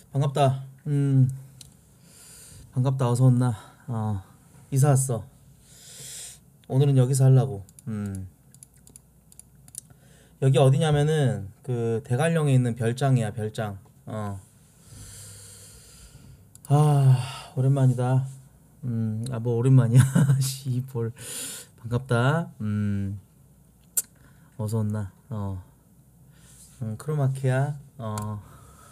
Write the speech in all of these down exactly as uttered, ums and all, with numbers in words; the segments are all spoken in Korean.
반갑다. 음, 반갑다. 어서 온나. 어, 이사 왔어. 오늘은 여기서 하려고. 음, 여기 어디냐면은 그 대관령에 있는 별장이야, 별장. 어, 아, 오랜만이다. 음, 아, 뭐 오랜만이야. 씨볼. 반갑다. 음, 어서 온나. 어, 음, 크로마키야. 어,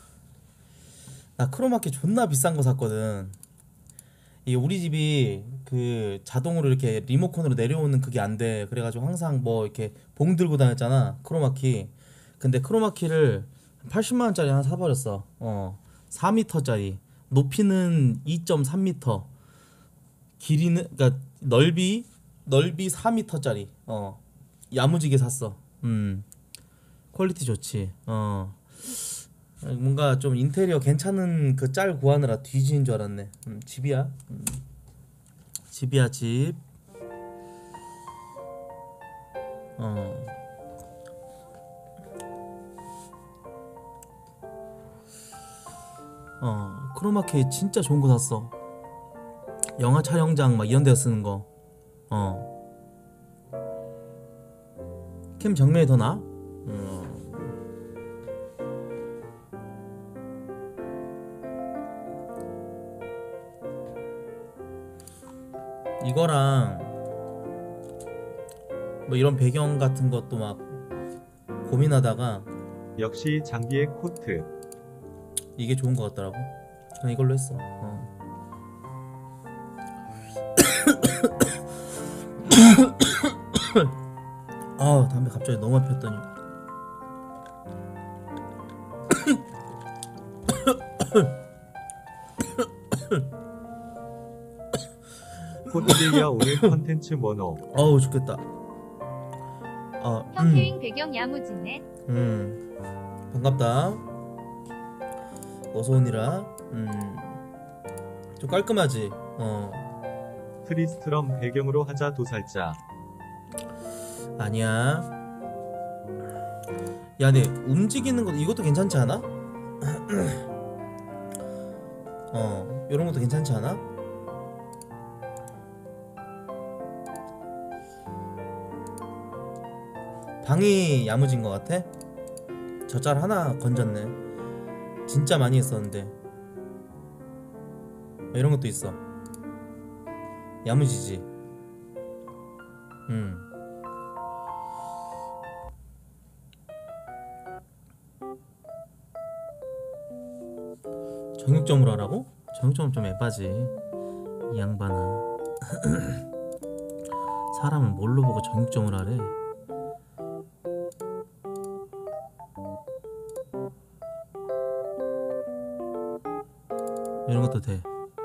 나 크로마키 존나 비싼 거 샀거든. 이 우리 집이 그 자동으로 이렇게 리모컨으로 내려오는 그게 안 돼. 그래가지고 항상 뭐 이렇게 봉 들고 다녔잖아. 크로마키. 근데 크로마키를 팔십만 원짜리 하나 사버렸어. 어. 사 미터짜리. 높이는 이 점 삼 미터. 길이는 그러니까 넓이 넓이 사 미터짜리. 어. 야무지게 샀어. 음. 퀄리티 좋지. 어. 뭔가 좀 인테리어 괜찮은 그 짤 구하느라 뒤지는 줄 알았네. 음, 집이야. 음, 집이야 집. 어, 어, 크로마키 진짜 좋은 거 샀어. 영화 촬영장 막 이런 데 쓰는 거. 어, 캠 정면이 더 나아? 어, 이거랑 뭐 이런 배경 같은 것도 막 고민하다가 역시 장비의 코트. 이게 좋은 거 같더라고. 그냥 이걸로 했어. 어. 아, 담배 갑자기 너무 많이 폈더니. 코트들야 오늘 컨텐츠 뭐노? 어우 죽겠다. 어, 형 케잉 배경 야무지네. 음, 반갑다. 어서 오니라. 음, 좀 깔끔하지. 어, 트리스트럼 배경으로 하자 도살자. 아니야. 야, 네 움직이는 것 이것도 괜찮지 않아? 어, 이런 것도 괜찮지 않아? 방이 야무진 것 같아? 저 짤 하나 건졌네. 진짜 많이 했었는데. 이런 것도 있어. 야무지지. 음. 정육점으로 하라고? 정육점은 좀 에바지. 이 양반아. 사람을 뭘로 보고 정육점을 하래? 이런 것도 돼.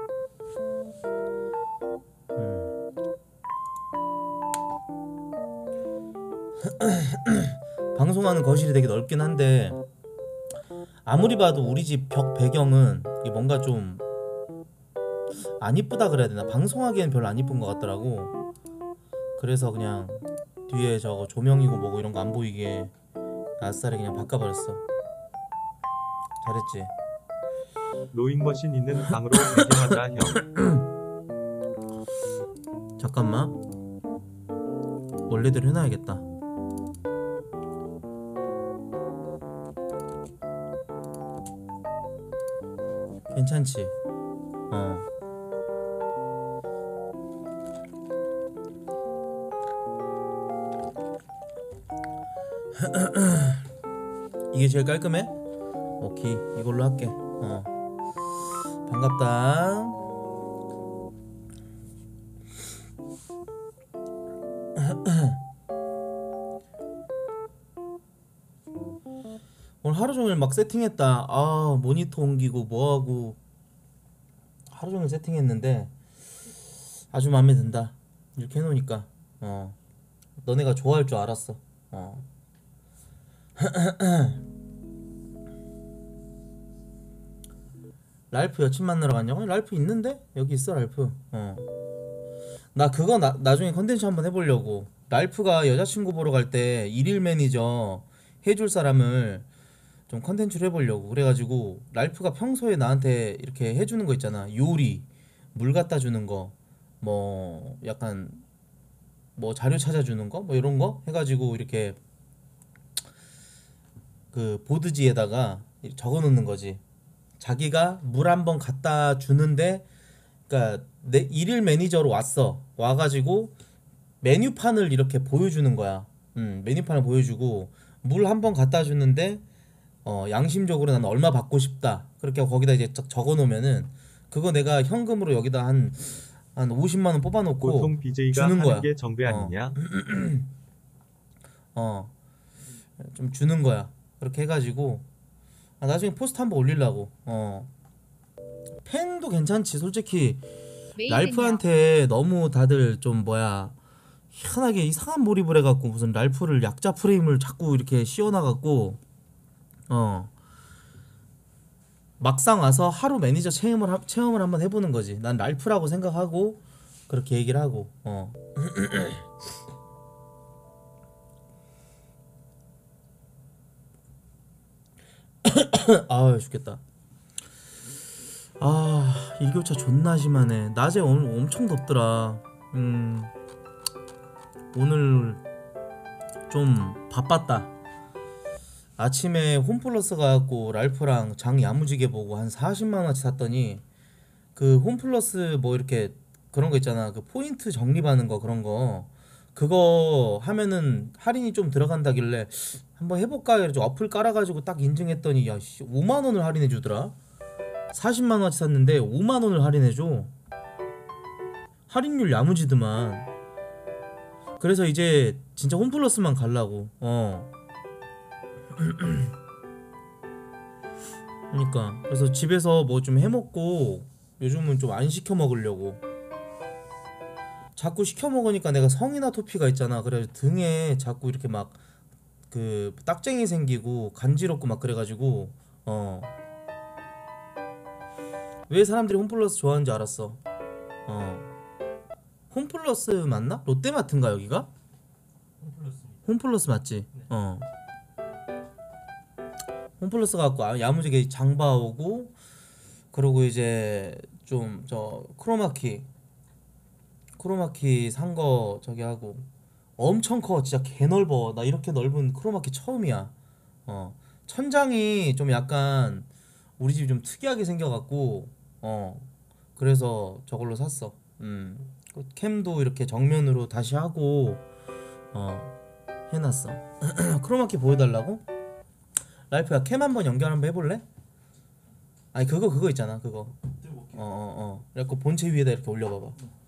음. 방송하는 거실이 되게 넓긴 한데 아무리 봐도 우리 집 벽 배경은 이게 뭔가 좀 안 이쁘다 그래야 되나? 방송하기엔 별로 안 이쁜 것 같더라고. 그래서 그냥 뒤에 저거 조명이고 뭐고 이런 거 안 보이게 아싸리 그냥 바꿔버렸어. 잘했지. 로잉머신 있는 방으로 배경하자 형. 잠깐만. 원래대로 해놔야겠다. 괜찮지? 어. 이게 제일 깔끔해? 오케이, 이걸로 할게. 어. 반갑다. 오늘 하루 종일 막 세팅했다. 아, 모니터 옮기고 뭐하고 하루 종일 세팅했는데 아주 마음에 든다. 이렇게 해놓으니까 어, 너네가 좋아할 줄 알았어. 어. 랄프 여친 만나러 갔냐고? 아니, 랄프 있는데? 여기 있어 랄프. 어. 나 그거 나, 나중에 컨텐츠 한번 해보려고. 랄프가 여자친구 보러 갈 때 일일 매니저 해줄 사람을 좀 컨텐츠를 해보려고. 그래가지고 랄프가 평소에 나한테 이렇게 해주는 거 있잖아. 요리, 물 갖다 주는 거, 뭐 약간 뭐 자료 찾아주는 거, 뭐 이런 거 해가지고 이렇게 그 보드지에다가 적어 놓는 거지. 자기가 물 한 번 갖다 주는데, 그러니까 내 일일 매니저로 왔어. 와가지고 메뉴판을 이렇게 보여주는 거야. 음, 메뉴판을 보여주고 물 한 번 갖다 주는데 어, 양심적으로 나는 얼마 받고 싶다. 그렇게 하고 거기다 이제 적- 적어 놓으면은 그거 내가 현금으로 여기다 한 한 오십만 원 뽑아 놓고 보통 비제이가 주는 하는 거야. 게 정배 어. 아니냐? 어, 좀 주는 거야. 그렇게 해가지고 아, 나중에 포스트 한번 올리려고. 어, 펜도 괜찮지. 솔직히 메이는요. 랄프한테 너무 다들 좀 뭐야 희한하게 이상한 몰입을 해갖고 무슨 랄프를 약자 프레임을 자꾸 이렇게 씌워놔갖고 어 막상 와서 하루 매니저 체험을 하- 체험을 한번 해보는 거지. 난 랄프라고 생각하고 그렇게 얘기를 하고 어 아 죽겠다. 아 일교차 존나 심하네. 낮에 오늘 엄청 덥더라. 음 오늘 좀 바빴다. 아침에 홈플러스 가갖고 랄프랑 장 야무지게 보고 한 사십만 원어치 샀더니 그 홈플러스 뭐 이렇게 그런 거 있잖아. 그 포인트 적립하는 거 그런 거 그거 하면은 할인이 좀 들어간다길래 한번 해볼까 이래가지고 어플 깔아가지고 딱 인증했더니 야씨 오만 원을 할인해 주더라. 사십만 원어치 샀는데 오만 원을 할인해 줘. 할인율 야무지드만. 그래서 이제 진짜 홈플러스만 갈라고. 어. 그러니까 그래서 집에서 뭐 좀 해먹고 요즘은 좀 안 시켜 먹으려고. 자꾸 시켜 먹으니까 내가 성이나 토피가 있잖아. 그래서 등에 자꾸 이렇게 막 그 딱쟁이 생기고 간지럽고 막 그래가지고 어. 왜 사람들이 홈플러스 좋아하는지 알았어. 어. 홈플러스 맞나? 롯데마트인가 여기가? 홈플러스 맞지? 어. 홈플러스 갖고 아- 야무지게 장 봐오고 그러고 이제 좀 저 크로마키 크로마키 산 거 저기 하고 엄청 커. 진짜 개 넓어. 나 이렇게 넓은 크로마키 처음이야. 어. 천장이 좀 약간 우리 집이 좀 특이하게 생겨갖고 어. 그래서 저걸로 샀어. 음. 그 캠도 이렇게 정면으로 다시 하고 어. 해놨어. 크로마키 보여달라고? 라이프야 캠 한번 연결 한번 해볼래? 아니 그거 그거 있잖아 그거. 어어어 어, 어. 그래갖고 본체 위에다 이렇게 올려봐봐.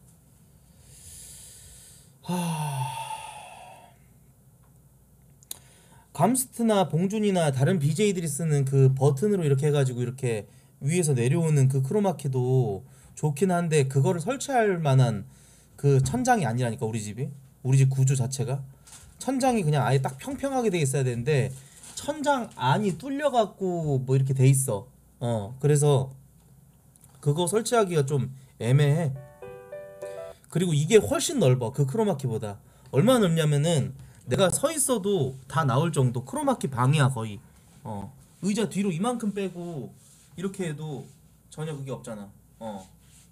감스트나 봉준이나 다른 비제이들이 쓰는 그 버튼으로 이렇게 해가지고 이렇게 위에서 내려오는 그 크로마키도 좋긴 한데 그거를 설치할 만한 그 천장이 아니라니까 우리 집이. 우리 집 구조 자체가 천장이 그냥 아예 딱 평평하게 돼 있어야 되는데 천장 안이 뚫려갖고 뭐 이렇게 돼 있어. 어 그래서 그거 설치하기가 좀 애매해. 그리고 이게 훨씬 넓어 그 크로마키보다. 얼마나 넓냐면은 내가 서 있어도 다 나올 정도. 크로마키 방이야 거의. 어 의자 뒤로 이만큼 빼고 이렇게 해도 전혀 그게 없잖아. 어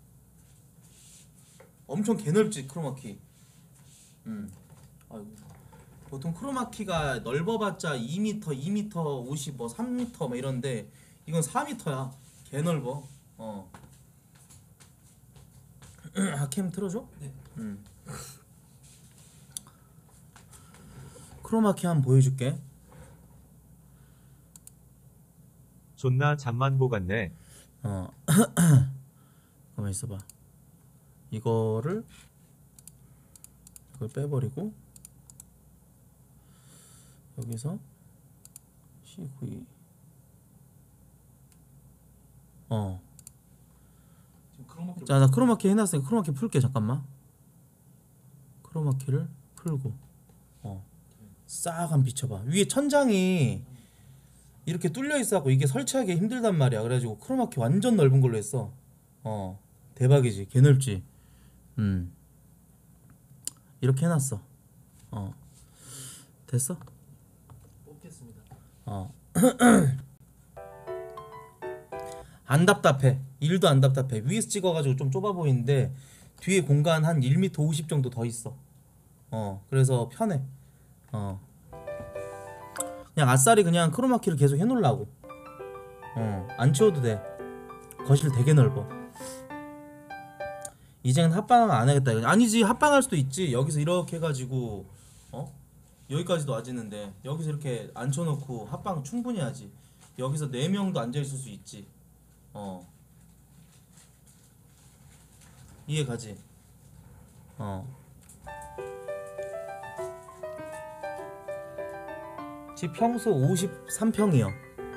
엄청 개넓지 크로마키. 음 아이고. 보통 크로마키가 넓어봤자 이 미터, 이 미터 오십, 뭐 삼 미터 막 이런데 이건 사 미터야. 개 넓어. 어. 아, 캠 틀어줘? 네. 음. 크로마키 한번 보여줄게. 존나 잠만 보갔네. 어. 가만 있어봐. 이거를 이걸 빼버리고 여기서 씨구이 어. 자, 나 크로마키 해놨으니까 크로마키 풀게. 잠깐만. 크로마키를 풀고 어. 싹 한 비춰봐. 위에 천장이 이렇게 뚫려 있어갖고 이게 설치하기 힘들단 말이야. 그래가지고 크로마키 완전 넓은 걸로 했어. 어. 대박이지. 개 넓지. 음. 이렇게 해놨어. 어. 됐어? 뽑겠습니다. 어. 안 답답해. 일도 안 답답해. 위에서 찍어가지고 좀 좁아 보이는데 뒤에 공간 한 일 미터 오십 정도 더 있어. 어 그래서 편해. 어 그냥 아싸리 그냥 크로마키를 계속 해놓으려고. 어안 치워도 돼. 거실 되게 넓어. 이제는 합방 안 하겠다. 아니지, 합방할 수도 있지. 여기서 이렇게 해가지고 어 여기까지도 와지는데 여기서 이렇게 앉혀놓고 합방 충분히 하지. 여기서 네 명도 앉아 있을 수 있지. 어 이해 가지. 어 집 평수 오십삼 평이요.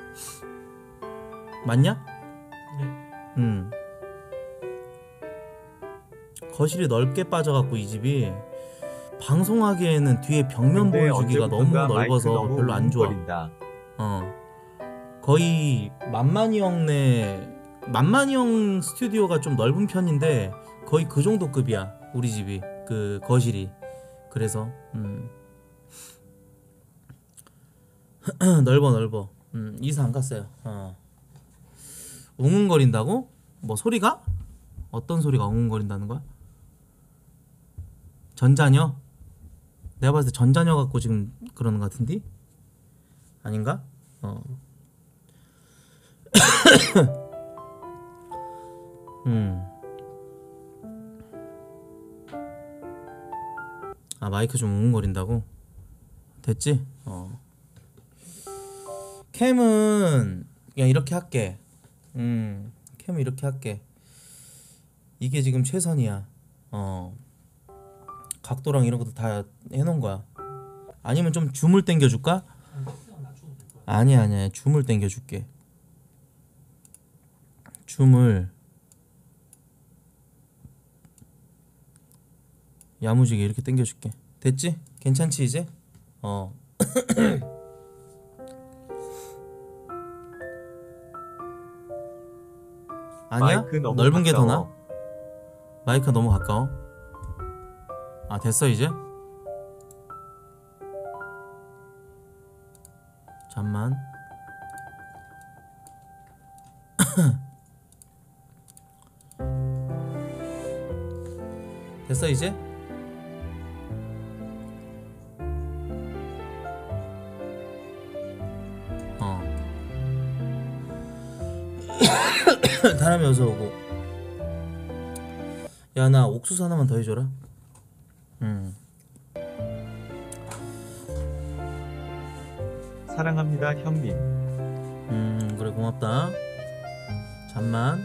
맞냐? 네. 음. 거실이 넓게 빠져갖고 이 집이 방송하기에는 뒤에 벽면 근데 보여주기가 너무 언제부턴가 마이크 넓어서 너무 별로 안 좋아. 웅거린다. 어 거의 만만이 형네 만만이 형 스튜디오가 좀 넓은 편인데 거의 그 정도 급이야 우리 집이. 그 거실이. 그래서 음 넓어 넓어. 음 이사 안 갔어요. 어 웅웅거린다고? 뭐 소리가? 어떤 소리가 웅웅거린다는 거야? 전자녀? 내가 봤을 때 전자녀 갖고 지금 그러는 것 같은데? 아닌가? 어. 음. 아 마이크 좀 웅웅거린다고? 됐지? 어. 캠은 그냥 이렇게 할게. 음. 캠은 이렇게 할게. 이게 지금 최선이야. 어. 각도랑 이런 것도 다 해놓은 거야. 아니면 좀 줌을 당겨줄까? 아니야 아니야 줌을 당겨줄게. 줌을 야무지게 이렇게 당겨줄게. 됐지? 괜찮지 이제? 어. 아니야? 마이크 너무 넓은 게 더 가까워. 나아? 마이크가 너무 가까워? 아 됐어 이제? 잠만. 됐어 이제? 어. 다람이 어서 오고. 야 나 옥수수 하나만 더 해줘라. 음. 사랑합니다 형님. 음 그래 고맙다. 잠만.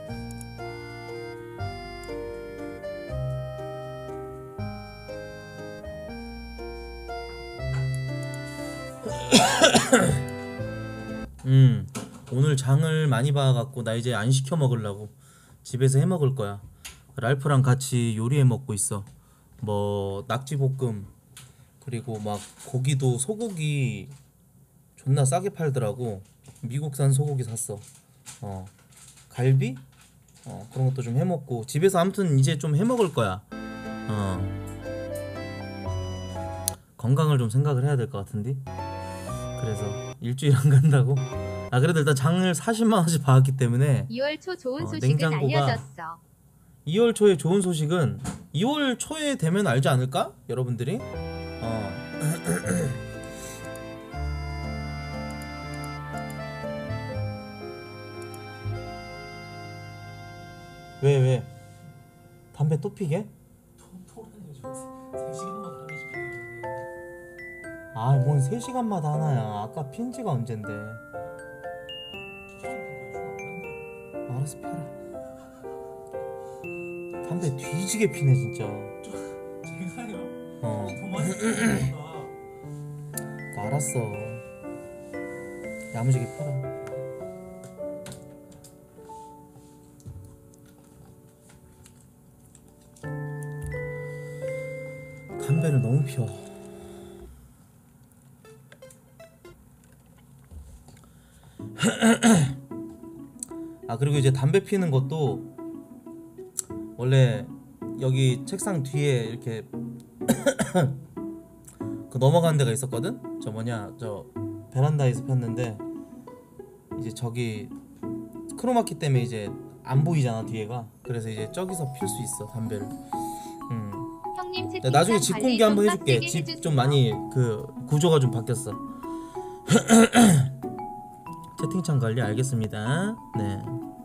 음 오늘 장을 많이 봐갖고 나 이제 안 시켜 먹으려고 집에서 해 먹을 거야. 랄프랑 같이 요리해 먹고 있어. 뭐 낙지볶음 그리고 막 고기도 소고기 존나 싸게 팔더라고. 미국산 소고기 샀어. 어 갈비? 어 그런 것도 좀 해 먹고 집에서 아무튼 이제 좀 해 먹을 거야. 어 건강을 좀 생각을 해야 될 것 같은데. 그래서 일주일 안 간다고? 아 그래도 일단 장을 사십만 원씩 받았기 때문에 이월 초 좋은 어, 소식은 냉장고가- 알려졌어. 이월 초에 좋은 소식은 이월 초에 되면 알지 않을까? 여러분들이? 어. 왜 왜? 담배 또 피게? 아, 뭔 세 시간마다 하나야. 아까 핀 지가 언젠데. 알았어, 펴라. 담배 뒤지게 피네, 진짜. 어. 알았어. 야무지게 펴라. 담배를 너무 피워. 아 그리고 이제 담배 피는 것도 원래 여기 책상 뒤에 이렇게 그 넘어가는 데가 있었거든. 저 뭐냐 저 베란다에서 폈는데 이제 저기 크로마키 때문에 이제 안 보이잖아 뒤에가. 그래서 이제 저기서 필 수 있어 담배를. 음. 형님 채팅창 나중에 집 관리 공개 좀 한번 해줄게. 빡세게 집 해주세요. 좀 많이 그 구조가 좀 바뀌었어. 채팅창 관리 알겠습니다. 네.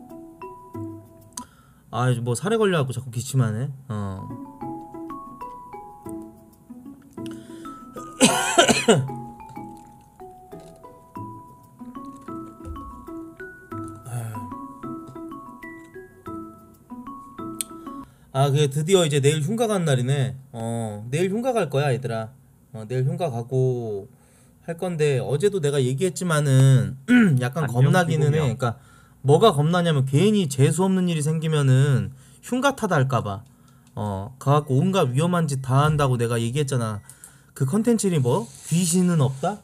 아, 뭐 살에 걸려갖고 자꾸 기침하네. 어. 아, 그게 드디어 이제 내일 흉가 가는 날이네. 어, 내일 흉가 갈 거야, 얘들아. 어, 내일 흉가 가고 할 건데 어제도 내가 얘기했지만은 약간 안녕, 겁나기는 해. 기공형. 그러니까 뭐가 겁나냐면 괜히 재수 없는 일이 생기면은 흉가 타다 할까봐. 어, 가갖고 온갖 위험한 짓 다 한다고 내가 얘기했잖아. 그 컨텐츠 이름이 뭐? 귀신은 없다?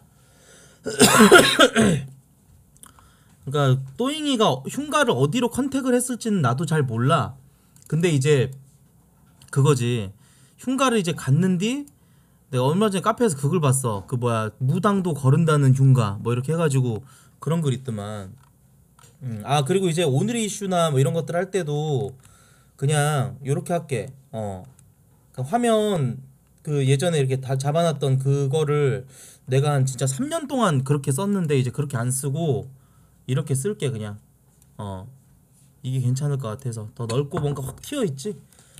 그러니까 또잉이가 흉가를 어디로 컨택을 했을지는 나도 잘 몰라. 근데 이제 그거지. 흉가를 이제 갔는디 내가 얼마 전에 카페에서 그걸 봤어. 그 뭐야 무당도 거른다는 흉가 뭐 이렇게 해가지고 그런 글 있더만. 음, 아 그리고 이제 오늘의 이슈나 뭐 이런 것들 할 때도 그냥 요렇게 할게. 어, 그 화면 그 예전에 이렇게 다 잡아놨던 그거를 내가 한 진짜 삼 년 동안 그렇게 썼는데 이제 그렇게 안 쓰고 이렇게 쓸게 그냥. 어, 이게 괜찮을 것 같아서 더 넓고 뭔가 확 튀어 있지.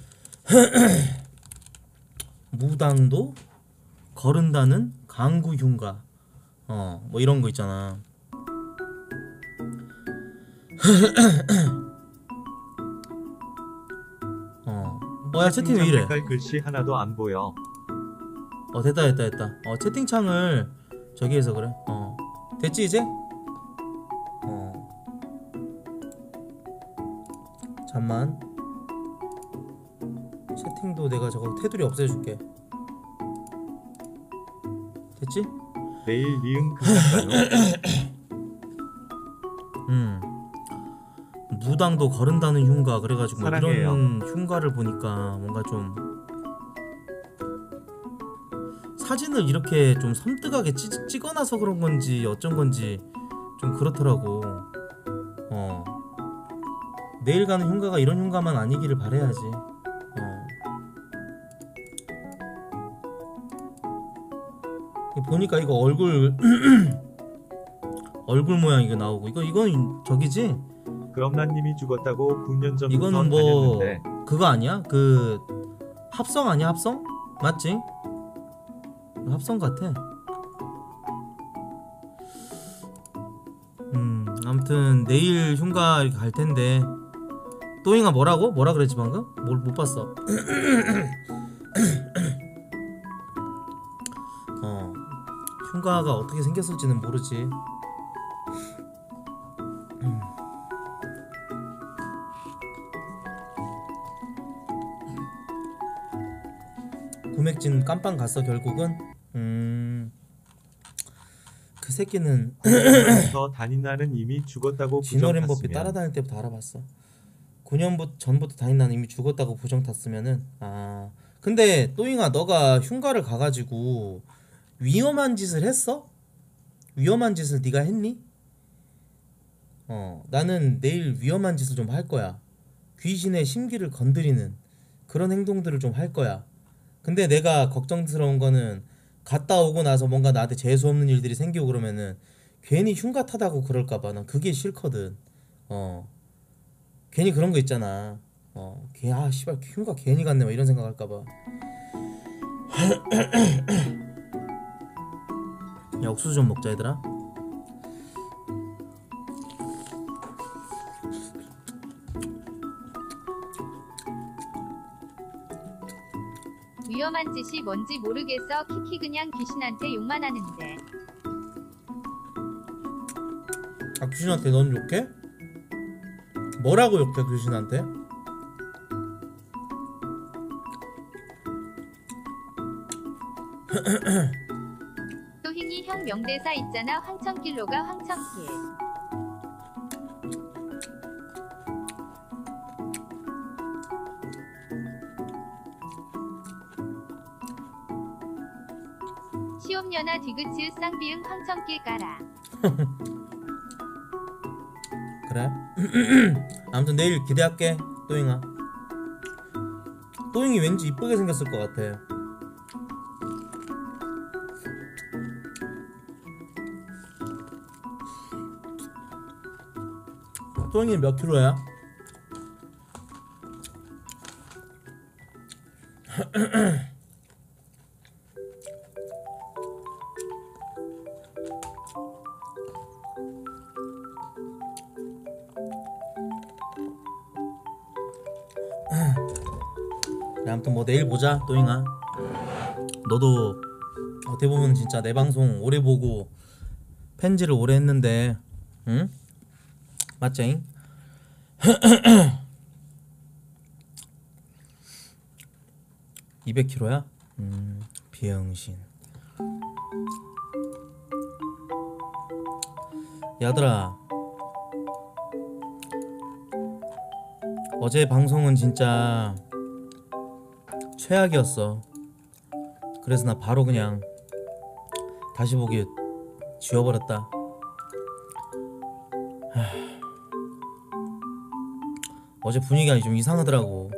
무당도 거른다는 강구 흉가. 어, 뭐 이런 거 있잖아. 어, 어야 채팅 왜 이래? 색깔 글씨 하나도 안 보여. 어 됐다 됐다 됐다. 어 채팅창을 저기 해서 그래. 어 됐지 이제? 어 잠만. 채팅도 내가 저거 테두리 없애줄게. 됐지? 내일 니은 그날까요? 음 무당도 거른다는 흉가 그래가지고 뭐 사랑해요. 이런 흉가를 보니까 뭔가 좀 사진을 이렇게 좀 섬뜩하게 찌, 찍어놔서 그런 건지 어쩐 건지 좀 그렇더라고. 어 내일 가는 흉가가 이런 흉가만 아니기를 바라야지. 어 보니까 이거 얼굴 얼굴 모양 이거 나오고 이거 이건 저기지? 그럼나님이 죽었다고 구 년 전부터 이거는 뭐 다녔는데 그거 아니야? 그 합성 아니야 합성? 맞지? 합성 같아. 음 아무튼 내일 흉가 이렇게 갈 텐데 또잉아 뭐라고? 뭐라 그랬지 방금? 뭘 못 봤어. 어 흉가가 어떻게 생겼을지는 모르지. 음. 구맥진 깜빵 갔어 결국은. 음. 그 새끼는 더 다닌나는 이미 죽었다고 진호렘버피 부정 탔으면 따라다닐 때부터 알아봤어. 구 년 전부터 다닌나는 이미 죽었다고 부정 탔으면은. 아 근데 또잉아 너가 흉가를 가가지고 위험한 짓을 했어? 위험한 짓을 네가 했니? 어 나는 내일 위험한 짓을 좀 할 거야. 귀신의 심기를 건드리는 그런 행동들을 좀 할 거야. 근데 내가 걱정스러운 거는 갔다 오고 나서 뭔가 나한테 재수없는 일들이 생기고 그러면은 괜히 흉가 타다고 그럴까봐 난 그게 싫거든. 어 괜히 그런 거 있잖아. 어 걔 아 씨발 흉가 괜히 갔네 막 이런 생각할까봐. 야 옥수수 좀 먹자 얘들아. 위험한 짓이 뭔지 모르겠어. 키키 그냥 귀신한테 욕만 하는데. 아 귀신한테 넌 욕해? 뭐라고 욕해 귀신한테? 또hin이 형 명대사 있잖아. 황천길로가 황천길. 수업녀나 디귿즈 쌍비응 황천길 까라. 그래? 아무튼 내일 기대할게 또잉아. 또잉이 왠지 이쁘게 생겼을 것 같아. 또잉이 몇 킬로야? 아무튼 뭐 내일 보자 또잉아. 너도 어떻게 보면 진짜 내 방송 오래 보고 팬지를 오래 했는데 응? 맞쟁? 이백 킬로야? 음, 비영신. 야들아, 어제 방송은 진짜 최악이었어. 그래서 나 바로 그냥 다시 보기 지워버렸다. 하... 어제 분위기가 좀 이상하더라고.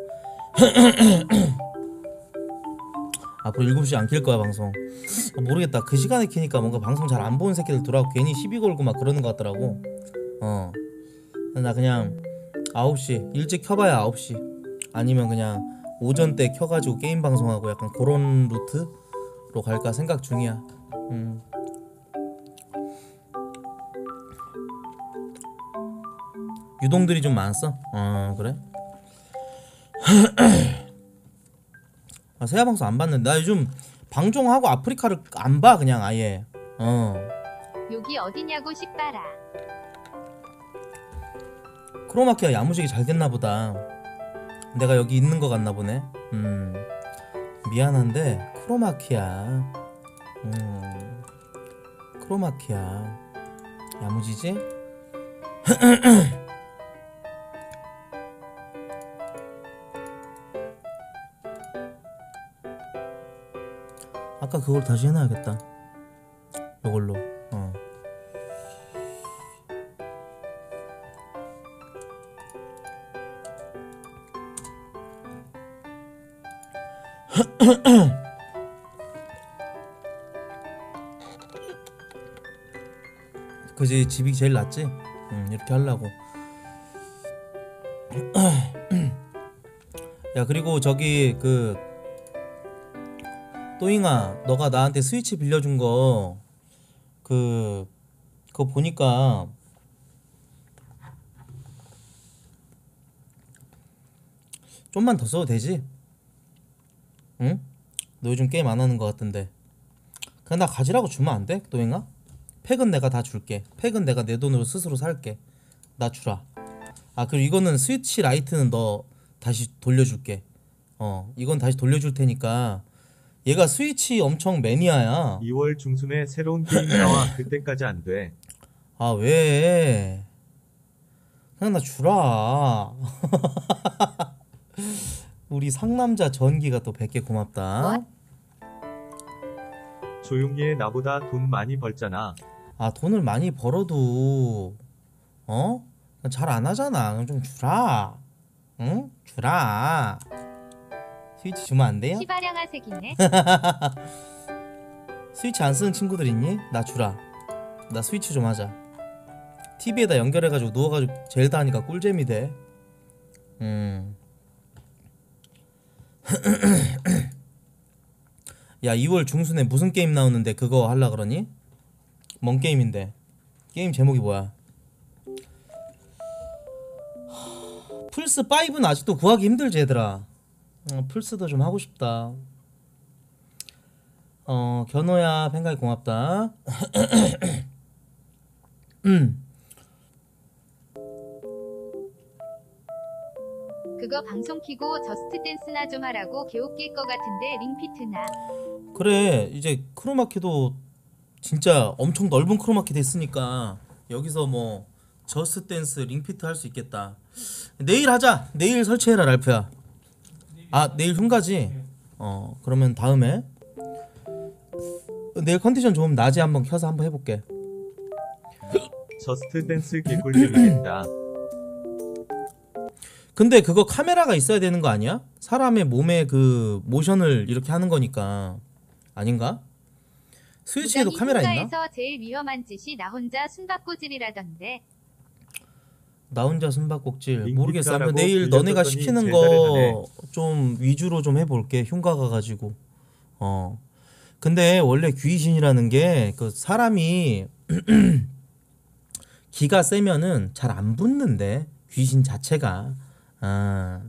앞으로 일곱 시 안 킬 거야 방송. 아, 모르겠다. 그 시간에 키니까 뭔가 방송 잘 안 보는 새끼들 들어가고 괜히 시비 걸고 막 그러는 것 같더라고. 어, 나 그냥 아홉 시 일찍 켜봐야 아홉 시 아니면 그냥 오전 때 켜가지고 게임 방송하고 약간 그런 루트로 갈까 생각 중이야. 음. 유동들이 좀 많았어? 어, 그래? 아, 세아 방송 안 봤는데 나 요즘 방종하고 아프리카를 안 봐 그냥 아예. 어. 여기 어디냐고 식봐라. 크로마키가 야무지게 잘 됐나 보다. 내가 여기 있는 거 같나 보네. 음. 미안한데 크로마키야. 음. 크로마키야. 야무지지? 아까 그걸 다시 해놔야겠다. 이걸로. 어. 그지 집이 제일 낫지? 응, 이렇게 하려고. 야 그리고 저기 그 또잉아, 너가 나한테 스위치 빌려준 거 그 그거 보니까 좀만 더 써도 되지? 응? 너 요즘 게임 안 하는 거 같던데. 그냥 나 가지라고 주면 안 돼? 또잉아? 팩은 내가 다 줄게. 팩은 내가 내 돈으로 스스로 살게. 나 주라. 아 그리고 이거는 스위치 라이트는 너 다시 돌려줄게. 어 이건 다시 돌려줄 테니까. 얘가 스위치 엄청 매니아야. 이월 중순에 새로운 게임 나와. 그때까지 안 돼. 아 왜? 그냥 나 주라. 우리 상남자 전기가 또 백 개 고맙다. 조용히 해. 나보다 돈 많이 벌잖아. 아 돈을 많이 벌어도 어? 잘 안 하잖아. 그럼 좀 주라. 응? 주라. 스위치 주면 안 돼요? 시바량아 색이네. 스위치 안 쓰는 친구들 있니? 나 주라. 나 스위치 좀 하자. 티비에다 연결해가지고 누워가지고 젤다 하니까 꿀잼이 돼. 음. 야 이월 중순에 무슨 게임 나오는데 그거 할라 그러니? 뭔 게임인데? 게임 제목이 뭐야? 플스 오는 아직도 구하기 힘들지 얘들아. 어, 플스도 좀 하고 싶다. 어 견호야 팬가이 고맙다. 음. 그거 방송 키고 저스트 댄스나 좀 하라고 개웃길 것 같은데 링피트나. 그래 이제 크로마키도 진짜 엄청 넓은 크로마키 됐으니까 여기서 뭐 저스트 댄스 링피트 할 수 있겠다. 내일 하자. 내일 설치해라 랄프야. 아 내일 흉가지? 어 그러면 다음에 내일 컨디션 좋으면 낮에 한번 켜서 한번 해볼게. 저스트 댄스 개꿀잼이겠다. 근데 그거 카메라가 있어야 되는 거 아니야? 사람의 몸에 그 모션을 이렇게 하는 거니까. 아닌가? 스위치에도 카메라 있나? 휴가에서 제일 위험한 짓이 나 혼자 숨바꼭질이라던데. 나 혼자 숨바꼭질 링 모르겠어. 한번 기타라고 내일 너네가 빌려줬더니 시키는 제일 거 좀 위주로 좀 해볼게. 흉가 가가지고. 어. 근데 원래 귀신이라는 게 그 사람이 기가 세면은 잘 안 붙는데 귀신 자체가. 아.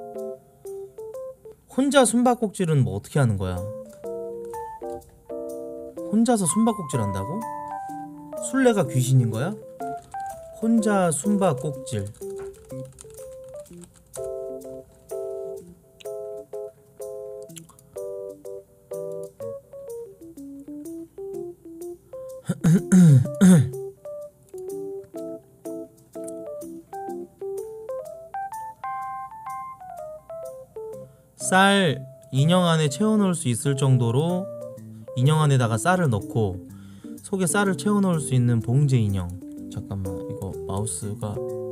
혼자 숨바꼭질은 뭐 어떻게 하는 거야? 혼자서 숨바꼭질 한다고? 술래가 귀신인 거야? 혼자 숨바꼭질. 쌀 인형 안에 채워넣을 수 있을 정도로 인형 안에다가 쌀을 넣고 속에 쌀을 채워넣을 수 있는 봉제 인형. 잠깐만, 이거 마우스가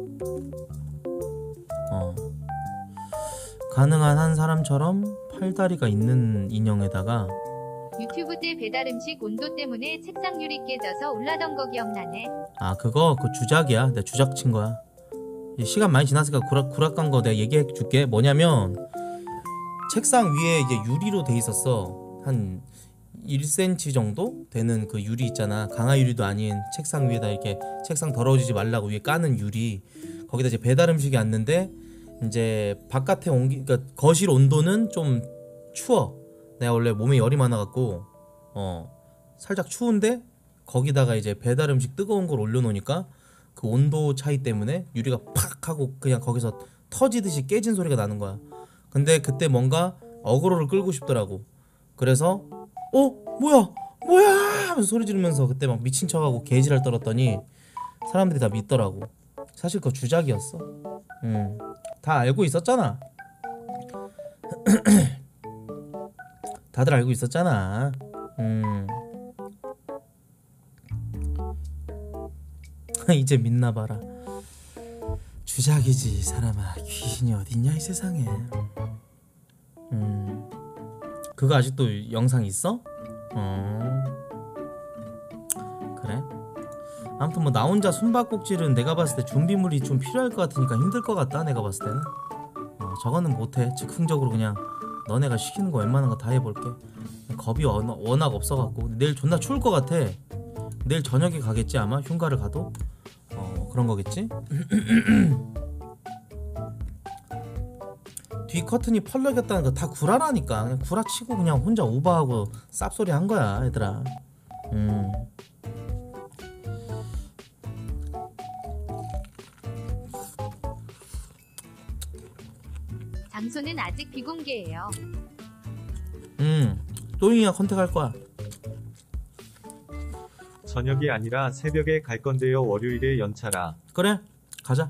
어 가능한 한 사람처럼 팔다리가 있는 인형에다가. 유튜브 때 배달 음식 온도 때문에 책상 유리 깨져서 올라던 거 기억나네. 아 그거 그 주작이야. 내가 주작 친 거야. 시간 많이 지났으니까 구락, 구락한 거 내가 얘기해 줄게. 뭐냐면 책상 위에 이제 유리로 돼 있었어. 한 일 센티미터 정도 되는 그 유리 있잖아. 강화 유리도 아닌 책상 위에다 이렇게 책상 더러워지지 말라고 위에 까는 유리. 거기다 이제 배달 음식이 왔는데 이제 바깥에 온기, 그러니까 거실 온도는 좀 추워. 내가 원래 몸에 열이 많아갖고 어 살짝 추운데 거기다가 이제 배달 음식 뜨거운 걸 올려놓으니까 그 온도 차이 때문에 유리가 팍 하고 그냥 거기서 터지듯이 깨진 소리가 나는 거야. 근데 그때 뭔가 어그로를 끌고 싶더라고. 그래서 어? 뭐야? 뭐야? 하면서 소리 지르면서 그때 막 미친 척하고 개지랄 떨었더니 사람들이 다 믿더라고. 사실 그거 주작이었어. 음, 다 알고 있었잖아. 다들 알고 있었잖아. 음. 이제 믿나봐라. 주작이지 사람아. 귀신이 어딨냐 이 세상에. 음. 그거 아직도 영상 있어? 어. 그래? 아무튼 뭐 나 혼자 숨바꼭질은 내가 봤을 때 준비물이 좀 필요할 것 같으니까 힘들 것 같다. 내가 봤을 때는 어, 저거는 못해. 즉흥적으로 그냥 너네가 시키는 거 웬만한 거 다 해볼게. 겁이 워낙, 워낙 없어갖고. 내일 존나 추울 것 같아. 내일 저녁에 가겠지 아마. 흉가를 가도 어 그런 거겠지. 뒤 커튼이 펄럭였다는 거 다 구라라니까. 그냥 구라치고 그냥 혼자 오버하고 쌉소리 한 거야 얘들아. 음. 장소는 아직 비공개예요. 음. 또잉이가 컨택할 거야. 저녁이 아니라 새벽에 갈 건데요. 월요일에 연차라. 그래 가자.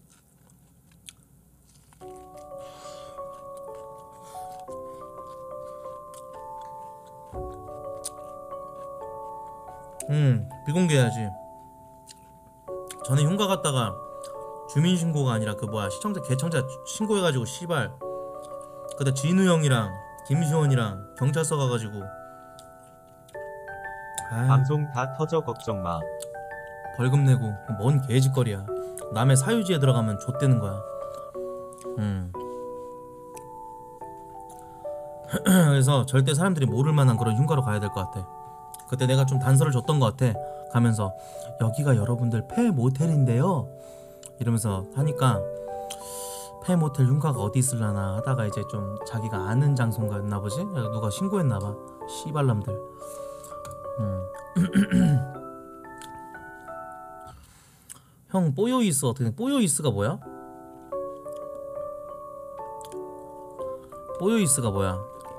음 비공개해야지. 전에 흉가 갔다가 주민신고가 아니라 그 뭐야 시청자 개청자 신고해가지고 씨발 그때 진우 형이랑 김시원이랑 경찰서 가가지고 아, 방송 다 터져 걱정 마. 벌금 내고 뭔 개짓거리야. 남의 사유지에 들어가면 좆되는 거야. 음. 그래서 절대 사람들이 모를 만한 그런 흉가로 가야 될 것 같아. 그때 내가 좀 단서를 줬던 것 같아. 가면서 여기가 여러분들 폐 모텔인데요 이러면서 하니까 폐 모텔 흉가가 어디 있을라나 하다가 이제 좀 자기가 아는 장소인가 보지? 누가 신고했나봐. 씨발람들. 음. 형 뽀요이스 어떻게 뽀요이스가 뭐야? 뽀요이스가 뭐야?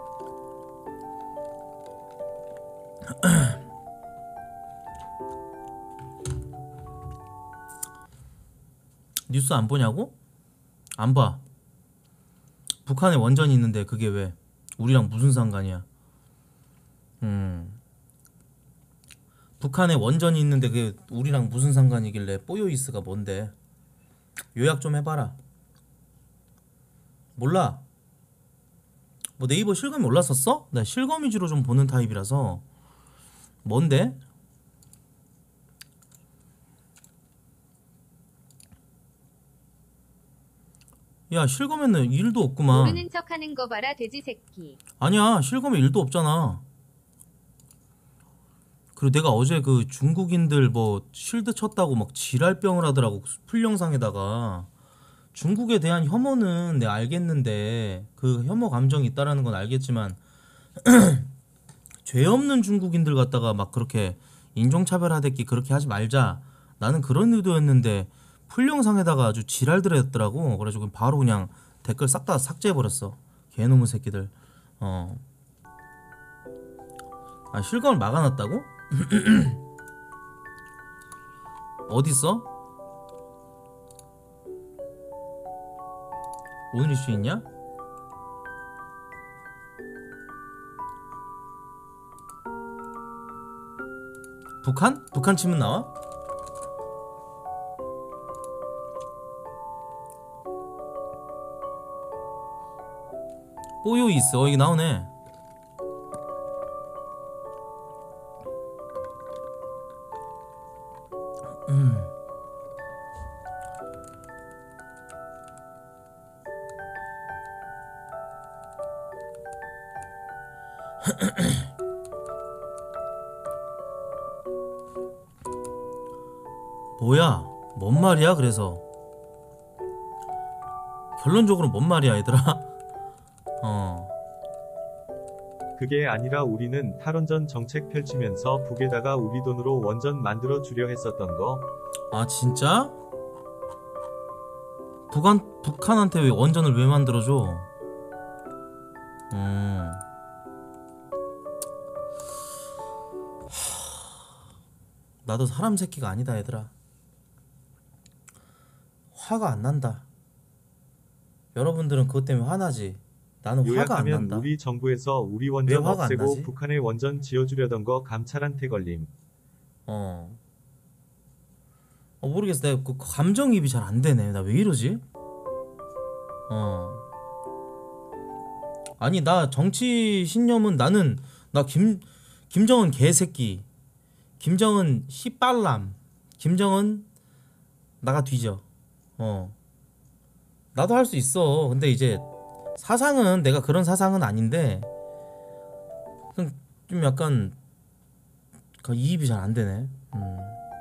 뉴스 안 보냐고? 안 봐. 북한에 원전이 있는데 그게 왜 우리랑 무슨 상관이야? 음. 북한에 원전이 있는데 그게 우리랑 무슨 상관이길래 뽀요이스가 뭔데? 요약 좀 해봐라. 몰라. 뭐 네이버 실검이 올랐었어? 나 실검 위주로 좀 보는 타입이라서. 뭔데? 야, 실검에는 일도 없구만. 모르는 척하는 거 봐라 돼지 새끼. 아니야, 실검에 일도 없잖아. 그리고 내가 어제 그 중국인들 뭐 실드 쳤다고 막 지랄병을 하더라고, 풀 영상에다가. 중국에 대한 혐오는 내가 알겠는데, 그 혐오 감정이 있다라는 건 알겠지만 죄 없는 중국인들 갖다가 막 그렇게 인종차별하듯이 그렇게 하지 말자, 나는 그런 의도였는데 풀 영상에다가 아주 지랄들 했더라고. 그래가지고 바로 그냥 댓글 싹 다 삭제해버렸어. 개놈의 새끼들. 어. 아, 실검을 막아놨다고? 어딨어? 오늘 이슈 있냐? 북한? 북한 치면 나와? 뽀요 있어. 이게 나오네. 음. 뭐야? 뭔 말이야? 그래서 결론적으로 뭔 말이야, 얘들아? 어. 그게 아니라 우리는 탈원전 정책 펼치면서 북에다가 우리 돈으로 원전 만들어 주려 했었던 거. 아, 진짜? 북한 북한한테 왜 원전을 왜 만들어줘? 음. 나도 사람 새끼가 아니다, 얘들아. 화가 안 난다. 여러분들은 그것 때문에 화나지. 나는 화가 안 요약하면 난다. 우리 정부에서 우리 왜 원전 화가 안 없애고 나지? 북한에 원전 지어주려던 거 감찰한테 걸림. 어. 어 모르겠어. 내가 그 감정이입이 잘 안 되네. 나 왜 이러지? 어. 아니, 나 정치 신념은, 나는 나 김 김정은 개새끼, 김정은 씨발람, 김정은 나가 뒤져. 어. 나도 할 수 있어. 근데 이제 사상은 내가 그런 사상은 아닌데 그냥 좀 약간 그 이입이 잘 안 되네. 음.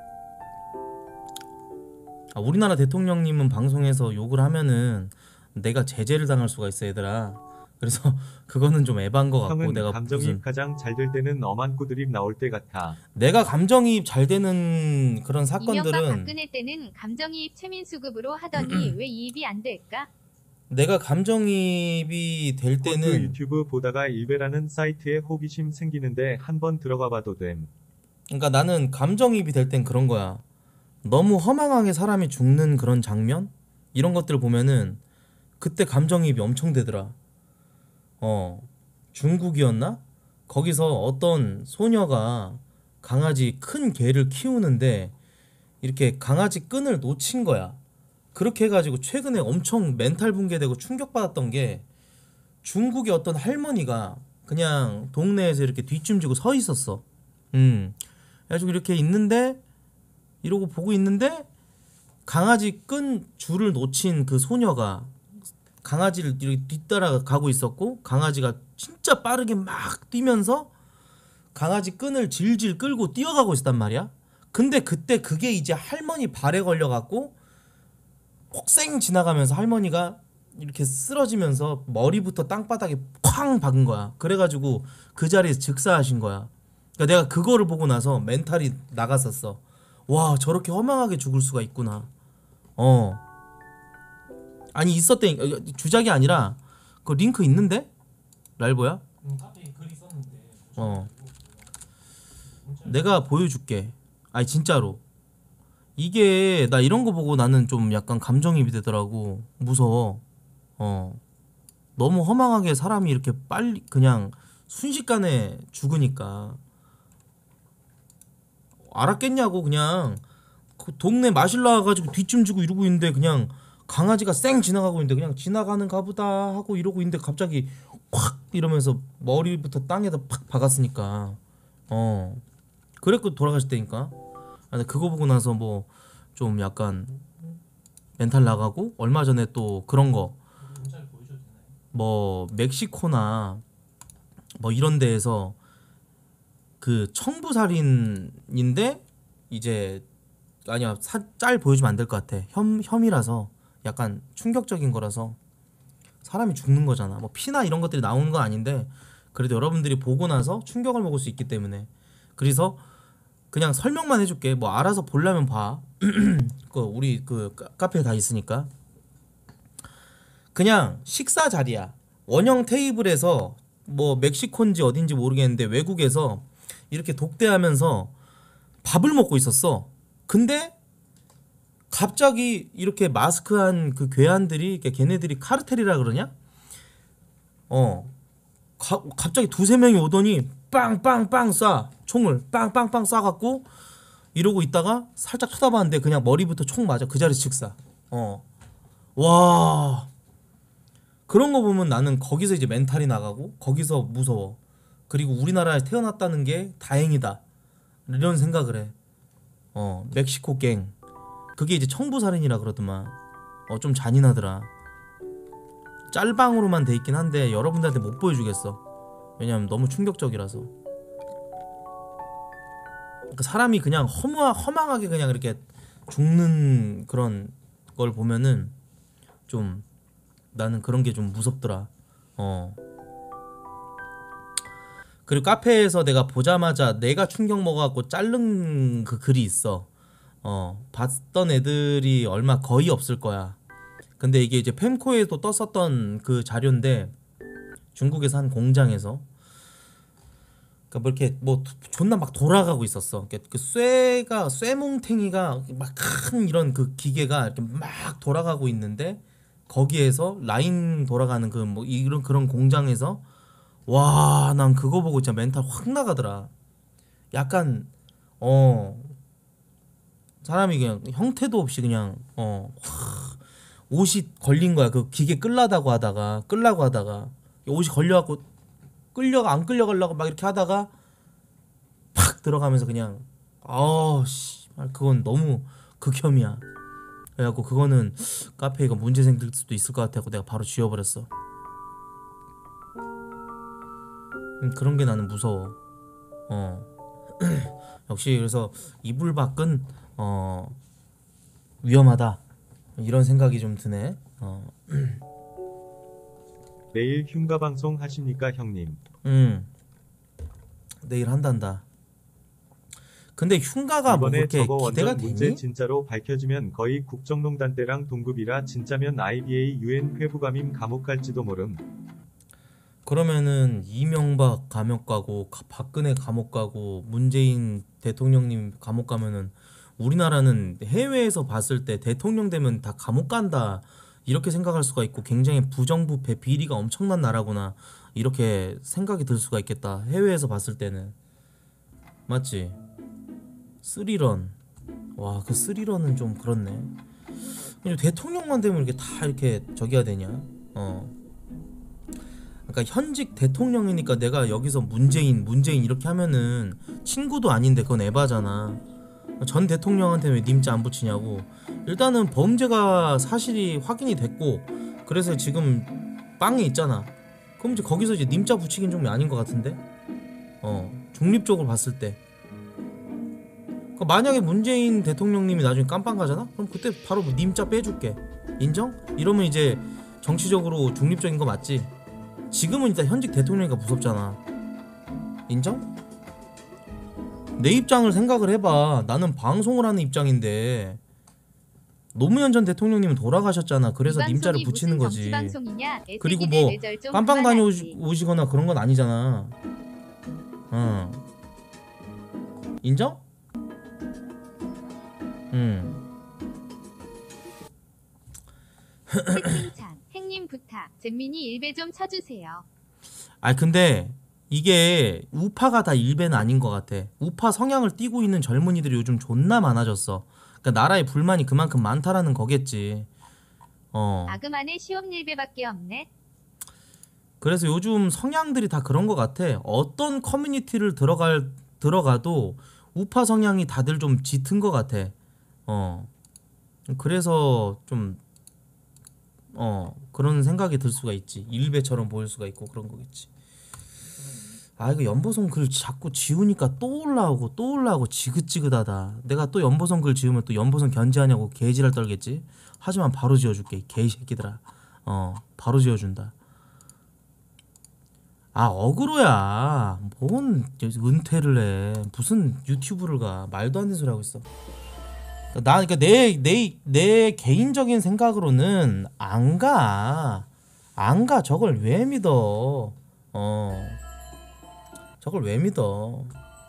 아, 우리나라 대통령님은 방송에서 욕을 하면은 내가 제재를 당할 수가 있어, 얘들아. 그래서 그거는 좀 에반 거 같고. 형은 내가 감정이 무슨 가장 잘 될 때는 엄한 꾸드립 나올 때 같아. 내가 감정이입 잘 되는 그런 이명박 사건들은, 박근혜 때는 감정이입 최민수급으로 하더니 왜 이입이 안 될까? 내가 감정이입이 될 코트 때는, 유튜브 보다가 일베라는 사이트에 호기심 생기는데 한번 들어가 봐도 됨. 그러니까 나는 감정이입이 될 땐 그런 거야. 너무 허망하게 사람이 죽는 그런 장면? 이런 것들 보면은 그때 감정이입이 엄청 되더라. 어, 중국이었나? 거기서 어떤 소녀가 강아지, 큰 개를 키우는데 이렇게 강아지 끈을 놓친 거야. 그렇게 해가지고 최근에 엄청 멘탈 붕괴되고 충격받았던 게, 중국의 어떤 할머니가 그냥 동네에서 이렇게 뒷짐지고 서 있었어. 음. 그래가지고 이렇게 있는데, 이러고 보고 있는데 강아지 끈 줄을 놓친 그 소녀가 강아지를 이렇게 뒤따라 가고 있었고, 강아지가 진짜 빠르게 막 뛰면서 강아지 끈을 질질 끌고 뛰어가고 있었단 말이야. 근데 그때 그게 이제 할머니 발에 걸려갖고 폭생 지나가면서 할머니가 이렇게 쓰러지면서 머리부터 땅바닥에 쾅 박은 거야. 그래가지고 그 자리에서 즉사하신 거야. 그러니까 내가 그거를 보고 나서 멘탈이 나갔었어. 와, 저렇게 허망하게 죽을 수가 있구나. 어. 아니, 있었대. 주작이 아니라 그 링크 있는데? 랄보야? 음, 카페에 글이 썼는데. 어. 내가 보여줄게. 아니, 진짜로. 이게 나 이런 거 보고 나는 좀 약간 감정이입이 되더라고. 무서워. 어. 너무 허망하게 사람이 이렇게 빨리 그냥 순식간에 죽으니까. 알았겠냐고. 그냥 그 동네 마실 나와가지고 뒷짐 지고 이러고 있는데 그냥 강아지가 쌩 지나가고 있는데 그냥 지나가는가 보다 하고 이러고 있는데 갑자기 확 이러면서 머리부터 땅에다 팍 박았으니까 어 그랬고 돌아가실 때니까. 아, 근데 그거 보고 나서 뭐 좀 약간 멘탈 나가고 얼마 전에 또 그런 거 뭐 멕시코나 뭐 이런 데에서 그 청부살인인데 이제 아니야 사, 짤 보여주면 안 될 것 같아. 혐 혐의라서 약간 충격적인 거라서 사람이 죽는 거잖아. 뭐 피나 이런 것들이 나오는 건 아닌데 그래도 여러분들이 보고 나서 충격을 먹을 수 있기 때문에 그래서 그냥 설명만 해줄게. 뭐 알아서 보려면 봐. 그 우리 그 카- 카페에 다 있으니까. 그냥 식사 자리야. 원형 테이블에서 뭐 멕시코인지 어딘지 모르겠는데 외국에서 이렇게 독대하면서 밥을 먹고 있었어. 근데 갑자기 이렇게 마스크한 그 괴한들이 이렇게 걔네들이 카르텔이라 그러냐? 어. 가, 갑자기 두세 명이 오더니 빵빵빵 쏴. 총을 빵빵빵 쏴갖고 이러고 있다가 살짝 쳐다봤는데 그냥 머리부터 총 맞아. 그 자리 즉사. 어. 와. 그런 거 보면 나는 거기서 이제 멘탈이 나가고 거기서 무서워. 그리고 우리나라에 태어났다는 게 다행이다. 이런 생각을 해. 어, 멕시코 갱. 그게 이제 청부살인이라 그러더만. 어, 좀 잔인하더라. 짤방으로만 돼 있긴 한데 여러분들한테 못 보여주겠어. 왜냐면 너무 충격적이라서. 그 사람이 그냥 허무하, 허망하게 그냥 이렇게 죽는 그런 걸 보면은 좀 나는 그런 게 좀 무섭더라. 어. 그리고 카페에서 내가 보자마자 내가 충격 먹어갖고 자른 그 글이 있어. 어, 봤던 애들이 얼마 거의 없을 거야. 근데 이게 이제 펜코에도 떴었던 그 자료인데 중국에서 한 공장에서 그러니까 뭐 이렇게 뭐 존나 막 돌아가고 있었어. 그그 쇠가 쇠뭉탱이가 막 큰 이런 그 기계가 이렇게 막 돌아가고 있는데 거기에서 라인 돌아가는 그 뭐 이런 그런 공장에서 와, 난 그거 보고 진짜 멘탈 확 나가더라. 약간 어 사람이 그냥 형태도 없이 그냥 어 확 옷이 걸린 거야. 그 기계 끌라다고 하다가 끌라고 하다가 옷이 걸려갖고 끌려가 안 끌려가려고 막 이렇게 하다가 팍 들어가면서 그냥 아씨 그건 너무 극혐이야. 그래갖고 그거는 카페에 이거 문제 생길 수도 있을 것 같아서 내가 바로 지워버렸어. 음, 그런 게 나는 무서워. 어 역시 그래서 이불 밖은 어 위험하다 이런 생각이 좀 드네. 어. 내일 흉가 방송 하십니까 형님? 음 내일 한단다. 근데 흉가가 뭐 이번에 그렇게 저거 기대가 원전 문제 되니? 진짜로 밝혀지면 거의 국정농단 때랑 동급이라 진짜면 아이비에이 유엔 회부감임 감옥 갈지도 모름. 그러면은 이명박 감옥 가고 가- 박근혜 감옥 가고 문재인 대통령님 감옥 가면은 우리나라는 해외에서 봤을 때 대통령 되면 다 감옥 간다 이렇게 생각할 수가 있고 굉장히 부정부패 비리가 엄청난 나라구나 이렇게 생각이 들 수가 있겠다. 해외에서 봤을 때는 맞지? 스리런 와 그 스리런은 좀 그렇네. 근데 대통령만 되면 이렇게 다 이렇게 저기 해야 되냐? 어 그러니까 현직 대통령이니까 내가 여기서 문재인 문재인 이렇게 하면은 친구도 아닌데 그건 에바잖아. 전 대통령한테 왜 님자 안 붙이냐고. 일단은 범죄가 사실이 확인이 됐고 그래서 지금 빵에 있잖아. 그럼 이제 거기서 이제 님자 붙이긴 좀 아닌 것 같은데. 어 중립적으로 봤을 때. 그러니까 만약에 문재인 대통령님이 나중에 깜빵 가잖아? 그럼 그때 바로 님자 빼줄게. 인정? 이러면 이제 정치적으로 중립적인 거 맞지? 지금은 일단 현직 대통령이니까 무섭잖아. 인정? 내 입장을 생각을 해봐. 나는 방송을 하는 입장인데 노무현 전 대통령님은 돌아가셨잖아. 그래서 님자를 붙이는 거지. 그리고 뭐 깜빵 다녀오시거나 그런 건 아니잖아. 어. 인정? 응. 채팅창 행님 부탁 잼민이 일배 좀 쳐주세요. 아 근데 이게 우파가 다 일배는 아닌 것 같아. 우파 성향을 띠고 있는 젊은이들이 요즘 존나 많아졌어. 그러니까 나라에 불만이 그만큼 많다라는 거겠지. 어. 아그만의 시험일배밖에 없네. 그래서 요즘 성향들이 다 그런 것 같아. 어떤 커뮤니티를 들어갈 들어가도 우파 성향이 다들 좀 짙은 것 같아. 어. 그래서 좀 어, 그런 생각이 들 수가 있지. 일배처럼 보일 수가 있고 그런 거겠지. 아, 이거 연보성 글 자꾸 지우니까 또 올라오고 또 올라오고 지긋지긋하다. 내가 또 연보성 글 지우면 또 연보성 견제하냐고 개지랄 떨겠지. 하지만 바로 지워줄게, 이 개새끼들아. 어, 바로 지워준다. 아, 어그로야. 뭔 은퇴를 해. 무슨 유튜브를 가. 말도 안 되는 소리 하고 있어. 나 그러니까 내 내 내 개인적인 생각으로는 안 가. 안 가. 저걸 왜 믿어? 어. 저걸 왜 믿어?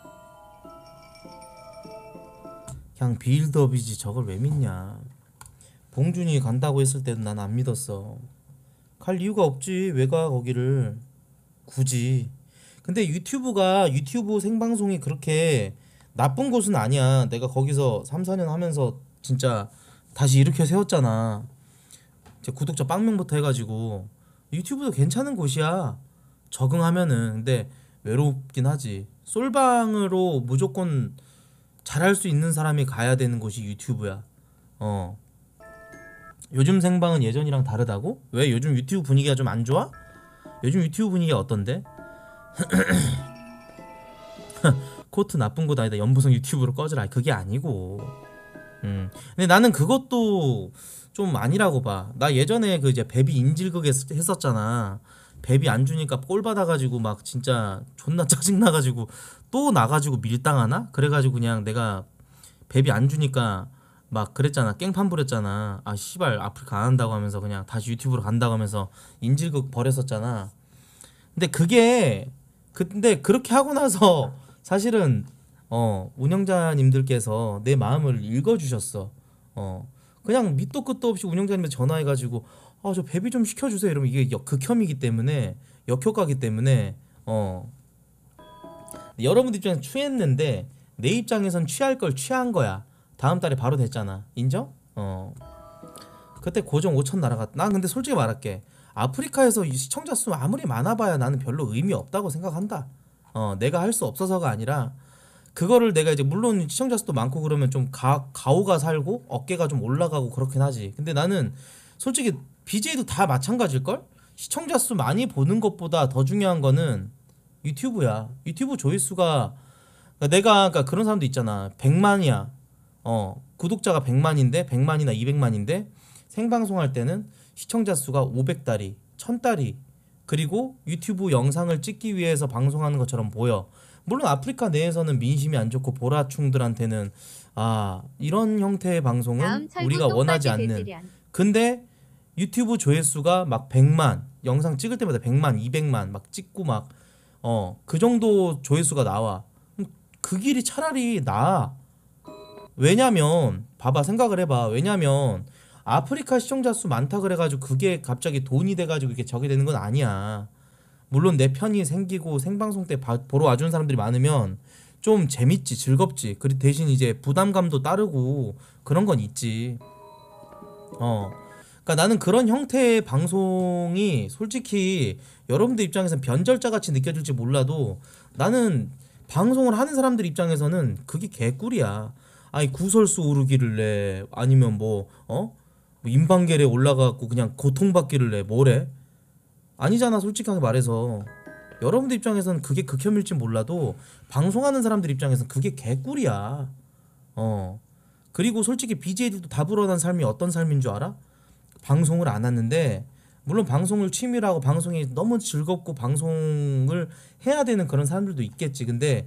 그냥 빌드업이지. 저걸 왜 믿냐? 봉준이 간다고 했을 때는 난 안 믿었어. 갈 이유가 없지. 왜 가 거기를? 굳이. 근데 유튜브가 유튜브 생방송이 그렇게 나쁜 곳은 아니야. 내가 거기서 삼, 사 년 하면서 진짜 다시 일으켜 세웠잖아. 이제 구독자 빵명부터 해가지고 유튜브도 괜찮은 곳이야. 적응하면은. 근데 외롭긴 하지. 솔방으로 무조건 잘할 수 있는 사람이 가야 되는 곳이 유튜브야. 어. 요즘 생방은 예전이랑 다르다고? 왜 요즘 유튜브 분위기가 좀 안 좋아? 요즘 유튜브 분위기가 어떤데? 코트 나쁜 곳 아니다. 연보성 유튜브로 꺼져라. 그게 아니고. 음. 근데 나는 그것도 좀 아니라고 봐. 나 예전에 그 이제 베비 인질극 했, 했었잖아. 베비 안 주니까 꼴 받아가지고 막 진짜 존나 짜증 나가지고 또 나가지고 밀당하나? 그래가지고 그냥 내가 베비 안 주니까 막 그랬잖아. 깽판 부렸잖아. 아 씨발 아프리카 안 한다고 하면서 그냥 다시 유튜브로 간다고 하면서 인질극 벌였었잖아. 근데 그게 근데 그렇게 하고 나서 사실은 어 운영자님들께서 내 마음을 읽어주셨어. 어 그냥 밑도 끝도 없이 운영자님한테 전화해가지고 아 저 베비 좀 시켜주세요 이러면 이게 역- 극혐이기 때문에 역효과기 때문에 어 여러분들 입장에서 취했는데 내 입장에선 취할 걸 취한 거야. 다음 달에 바로 됐잖아. 인정? 어 그때 고정 오천 날아갔. 난 근데 솔직히 말할게. 아프리카에서 이 시청자 수 아무리 많아봐야 나는 별로 의미 없다고 생각한다. 어 내가 할 수 없어서가 아니라 그거를 내가 이제 물론 시청자 수도 많고 그러면 좀 가, 가오가 살고 어깨가 좀 올라가고 그렇긴 하지. 근데 나는 솔직히 비제이도 다 마찬가지일걸? 시청자 수 많이 보는 것보다 더 중요한 거는 유튜브야. 유튜브 조회수가 그러니까 내가 그러니까 그런 사람도 있잖아. 백만이야. 어 구독자가 백만인데 백만이나 이백만인데 생방송 할 때는 시청자 수가 오백다리, 천다리 그리고 유튜브 영상을 찍기 위해서 방송하는 것처럼 보여. 물론 아프리카 내에서는 민심이 안 좋고 보라충들한테는 아 이런 형태의 방송은 다음 철구 우리가 원하지 똥바지 않는. 배지련. 근데 유튜브 조회수가 막 백만 영상 찍을 때마다 백만 이백만 막 찍고 막 어 그 정도 조회수가 나와. 그럼 그 길이 차라리 나아. 왜냐면 봐봐 생각을 해봐. 왜냐면 아프리카 시청자 수 많다 그래가지고 그게 갑자기 돈이 돼가지고 이게 저게 되는 건 아니야. 물론 내 편이 생기고 생방송 때 봐- 보러 와주는 사람들이 많으면 좀 재밌지 즐겁지. 그리 대신 이제 부담감도 따르고 그런 건 있지. 어 그러니까 나는 그런 형태의 방송이 솔직히 여러분들 입장에서는 변절자 같이 느껴질지 몰라도 나는 방송을 하는 사람들 입장에서는 그게 개꿀이야. 아니 구설수 오르기를 내 아니면 뭐 어? 뭐 인방계에 올라가고 그냥 고통받기를 내 뭐래? 아니잖아 솔직하게 말해서. 여러분들 입장에서는 그게 극혐일지 몰라도 방송하는 사람들 입장에서는 그게 개꿀이야. 어 그리고 솔직히 비제이들도 다 불어난 삶이 어떤 삶인 줄 알아? 방송을 안 하는데 물론 방송을 취미로 하고 방송이 너무 즐겁고 방송을 해야 되는 그런 사람들도 있겠지. 근데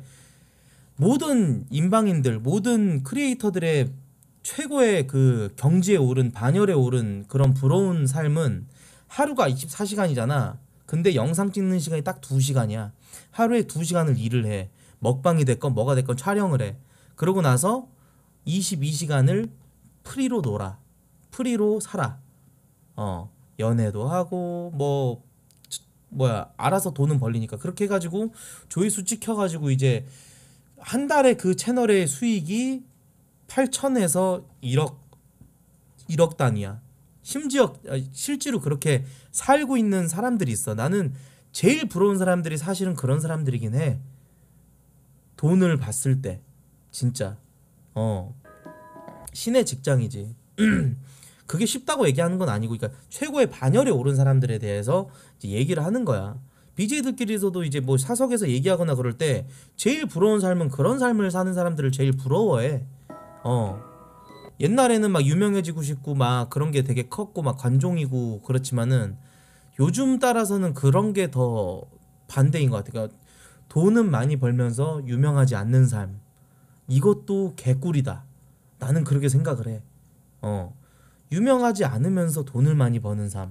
모든 인방인들 모든 크리에이터들의 최고의 그 경지에 오른 반열에 오른 그런 부러운 삶은 하루가 이십사 시간이잖아. 근데 영상 찍는 시간이 딱 두 시간이야. 하루에 두 시간을 일을 해. 먹방이 됐건 뭐가 됐건 촬영을 해. 그러고 나서 이십이 시간을 프리로 놀아. 프리로 살아. 어 연애도 하고 뭐 뭐야 알아서 돈은 벌리니까 그렇게 해가지고 조회수 찍혀가지고 이제 한 달에 그 채널의 수익이 팔천에서 일억 일억 단위야. 심지어 아, 실제로 그렇게 살고 있는 사람들이 있어. 나는 제일 부러운 사람들이 사실은 그런 사람들이긴 해. 돈을 봤을 때 진짜 어 신의 직장이지. 그게 쉽다고 얘기하는 건 아니고, 그러니까 최고의 반열에 오른 사람들에 대해서 이제 얘기를 하는 거야. 비제이들끼리서도 이제 뭐 사석에서 얘기하거나 그럴 때 제일 부러운 삶은 그런 삶을 사는 사람들을 제일 부러워해. 어 옛날에는 막 유명해지고 싶고 막 그런 게 되게 컸고 막 관종이고 그렇지만은 요즘 따라서는 그런 게 더 반대인 것 같아. 그러니까 돈은 많이 벌면서 유명하지 않는 삶, 이것도 개꿀이다. 나는 그렇게 생각을 해. 어 유명하지 않으면서 돈을 많이 버는 삶,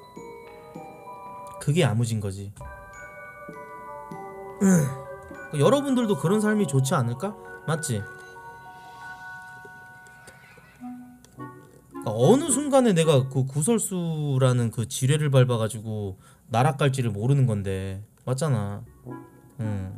그게 야무진 거지. 여러분들도 그런 삶이 좋지 않을까? 맞지? 그러니까 어느 순간에 내가 그 구설수라는 그 지뢰를 밟아가지고 나락갈지를 모르는 건데, 맞잖아. 음.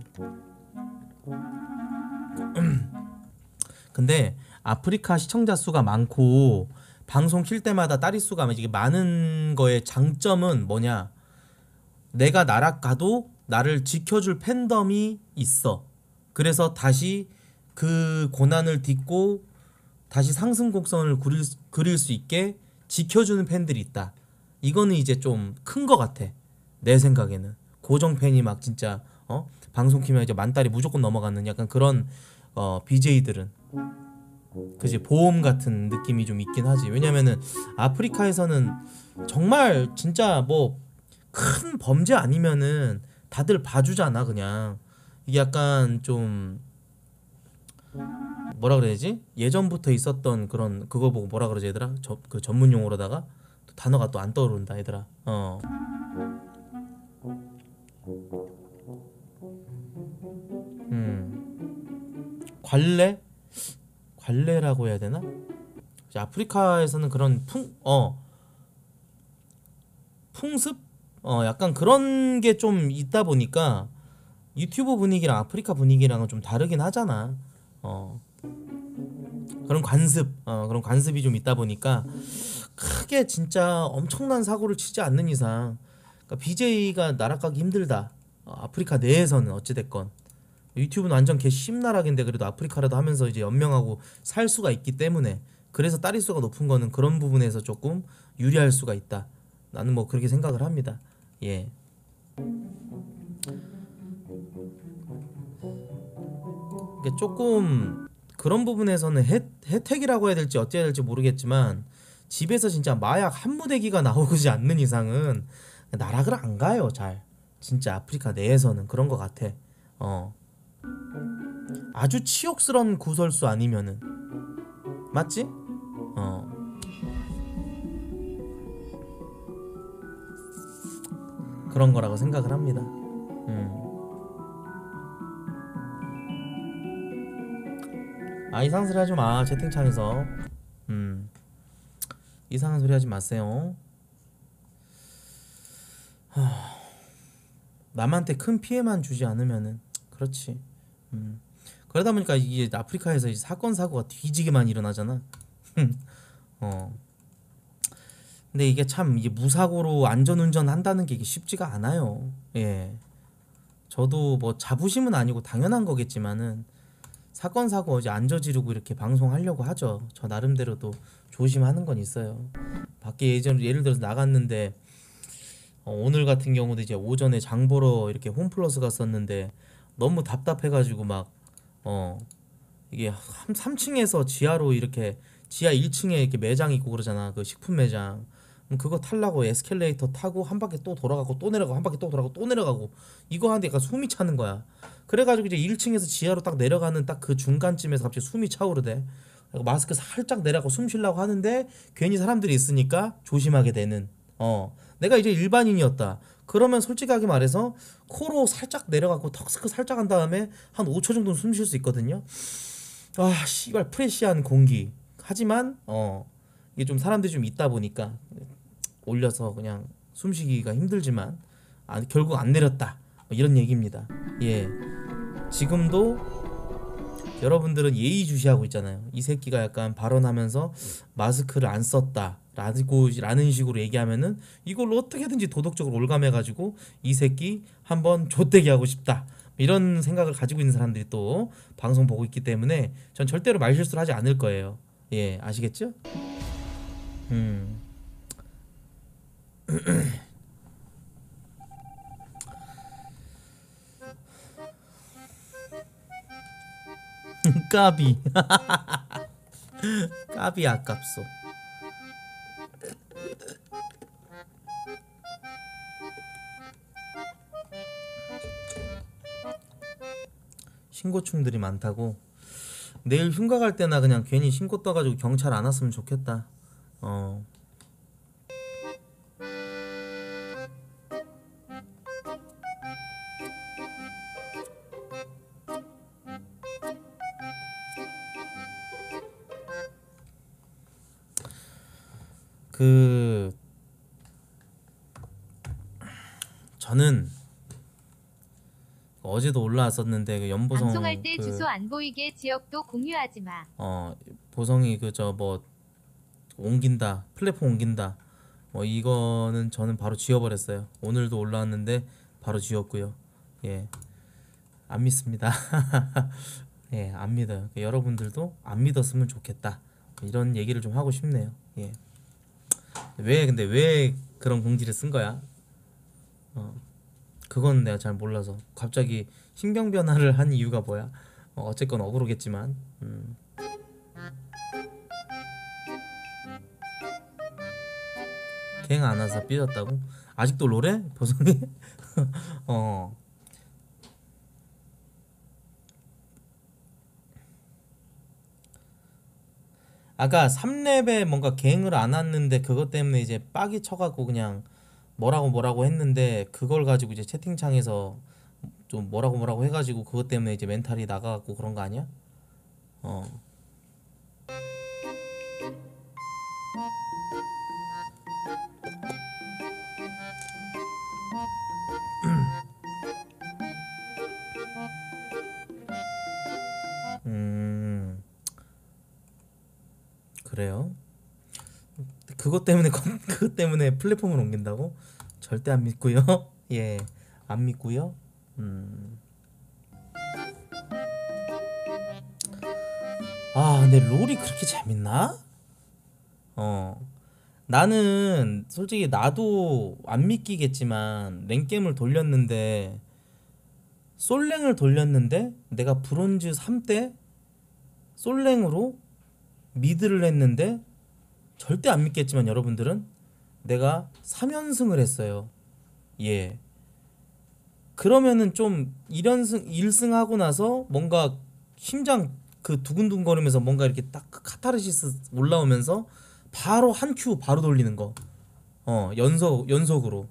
근데 아프리카 시청자 수가 많고 방송 킬 때마다 따리 수가 이게 많은 거의 장점은 뭐냐? 내가 나락가도 나를 지켜줄 팬덤이 있어. 그래서 다시 그 고난을 딛고 다시 상승 곡선을 그릴, 수- 그릴 수 있게 지켜주는 팬들이 있다. 이거는 이제 좀 큰 거 같아. 내 생각에는 고정 팬이 막 진짜 어 방송 키면 이제 만 달이 무조건 넘어가는 약간 그런 어 비제이들은 그지 보험 같은 느낌이 좀 있긴 하지. 왜냐면은 아프리카에서는 정말 진짜 뭐 큰 범죄 아니면은 다들 봐주잖아. 그냥 이게 약간 좀 뭐라 그래야지, 예전부터 있었던 그런 그거 보고 뭐라 그러지 얘들아, 저, 그 전문 용어로다가 또 단어가 또 안 떠오른다 얘들아. 어 음 관례 관례라고 해야 되나? 이제 아프리카에서는 그런 풍 어 풍습 어 약간 그런 게 좀 있다 보니까 유튜브 분위기랑 아프리카 분위기랑은 좀 다르긴 하잖아. 어 그런 관습 어 그런 관습이 좀 있다 보니까 크게 진짜 엄청난 사고를 치지 않는 이상, 그러니까 비제이가 나락가기 힘들다. 어, 아프리카 내에서는 어찌 됐건 유튜브는 완전 개 심나락인데 그래도 아프리카라도 하면서 이제 연명하고 살 수가 있기 때문에, 그래서 따리수가 높은 거는 그런 부분에서 조금 유리할 수가 있다. 나는 뭐 그렇게 생각을 합니다. 예. 이게 조금 그런 부분에서는 혜, 혜택이라고 해야 될지 어찌해야 될지 모르겠지만 집에서 진짜 마약 한 무대기가 나오지 않는 이상은 나락을 안 가요. 잘 진짜 아프리카 내에서는 그런 것 같아. 어 아주 치욕스러운 구설수 아니면은, 맞지? 어 그런 거라고 생각을 합니다. 음. 아 이상한 소리 하지 마 채팅창에서. 음 이상한 소리 하지 마세요. 남한테 큰 피해만 주지 않으면은 그렇지. 음 그러다 보니까 이게 아프리카에서 이제 사건 사고가 뒤지게 많이 일어나잖아. 어 근데 이게 참 이게 무사고로 안전운전 한다는 게 이게 쉽지가 않아요. 예 저도 뭐 자부심은 아니고 당연한 거겠지만은 사건 사고 이제 안 저지르고 이렇게 방송하려고 하죠. 저 나름대로도 조심하는 건 있어요. 밖에 예전 예를 들어서 나갔는데 어, 오늘 같은 경우도 이제 오전에 장 보러 이렇게 홈플러스 갔었는데 너무 답답해가지고 막 어 이게 한 삼 층에서 지하로 이렇게 지하 일 층에 이렇게 매장 있고 그러잖아. 그 식품 매장. 그럼 그거 타려고 에스컬레이터 타고 한 바퀴 또 돌아가고 또 내려가고 한 바퀴 또 돌아가고 또 내려가고 이거 하는데 약간 숨이 차는 거야. 그래가지고 이제 일 층에서 지하로 딱 내려가는 딱 그 중간쯤에서 갑자기 숨이 차오르대. 그래서 마스크 살짝 내려고 숨 쉬려고 하는데 괜히 사람들이 있으니까 조심하게 되는. 어 내가 이제 일반인이었다 그러면 솔직하게 말해서 코로 살짝 내려가고 턱스크 살짝 한 다음에 한 오 초 정도는 숨 쉴 수 있거든요. 아 씨발 프레시한 공기. 하지만 어 이게 좀 사람들이 좀 있다 보니까 올려서 그냥 숨쉬기가 힘들지만 아, 결국 안 내렸다 뭐 이런 얘기입니다. 예, 지금도 여러분들은 예의주시하고 있잖아요. 이 새끼가 약간 발언하면서 마스크를 안 썼다 라고 라는 식으로 얘기하면은 이걸로 어떻게든지 도덕적으로 올감해가지고 이 새끼 한번 좆대기 하고 싶다 이런 생각을 가지고 있는 사람들이 또 방송 보고 있기 때문에 전 절대로 말실수를 하지 않을 거예요. 예, 아시겠죠? 음. 까비. 까비 아깝소. 신고충들이 많다고. 내일 휴가 갈 때나 그냥 괜히 신고 떠가지고 경찰 안 왔으면 좋겠다. 어. 그 저는 어제도 올라왔었는데 그 연보성 방송할 때 그, 주소 안 보이게 지역도 공유하지 마. 어 보성이 그 저 뭐 옮긴다 플랫폼 옮긴다 뭐 이거는 저는 바로 지워버렸어요. 오늘도 올라왔는데 바로 지웠고요. 예, 안 믿습니다. 예, 안 믿어요. 여러분들도 안 믿었으면 좋겠다 이런 얘기를 좀 하고 싶네요. 예. 왜 근데 왜 그런 공지를 쓴 거야? 어, 그건 내가 잘 몰라서 갑자기 신경 변화를 한 이유가 뭐야? 어, 어쨌건 억울하겠지만 음. 갱 안 와서 삐졌다고? 아직도 롤해? 보성이? 어. 아까 삼 렙에 뭔가 갱을 안 왔는데 그것 때문에 이제 빡이 쳐갖고 그냥 뭐라고 뭐라고 했는데 그걸 가지고 이제 채팅창에서 좀 뭐라고 뭐라고 해가지고 그것 때문에 이제 멘탈이 나가갖고 그런 거 아니야? 어. 음. 그래요? 그것 때문에 건- 그것 때문에 플랫폼을 옮긴다고? 절대 안 믿고요. 예, 안 믿고요. 음. 아, 근데 롤이 그렇게 재밌나? 어. 나는 솔직히 나도 안 믿기겠지만 랭겜을 돌렸는데 솔랭을 돌렸는데 내가 브론즈 삼 때 솔랭으로 미드를 했는데 절대 안 믿겠지만 여러분들은 내가 삼 연승을 했어요. 예. 그러면은 좀 일 연승 일 승 하고 나서 뭔가 심장 그 두근두근거리면서 뭔가 이렇게 딱 카타르시스 올라오면서 바로 한 큐 바로 돌리는 거. 어, 연속 연속으로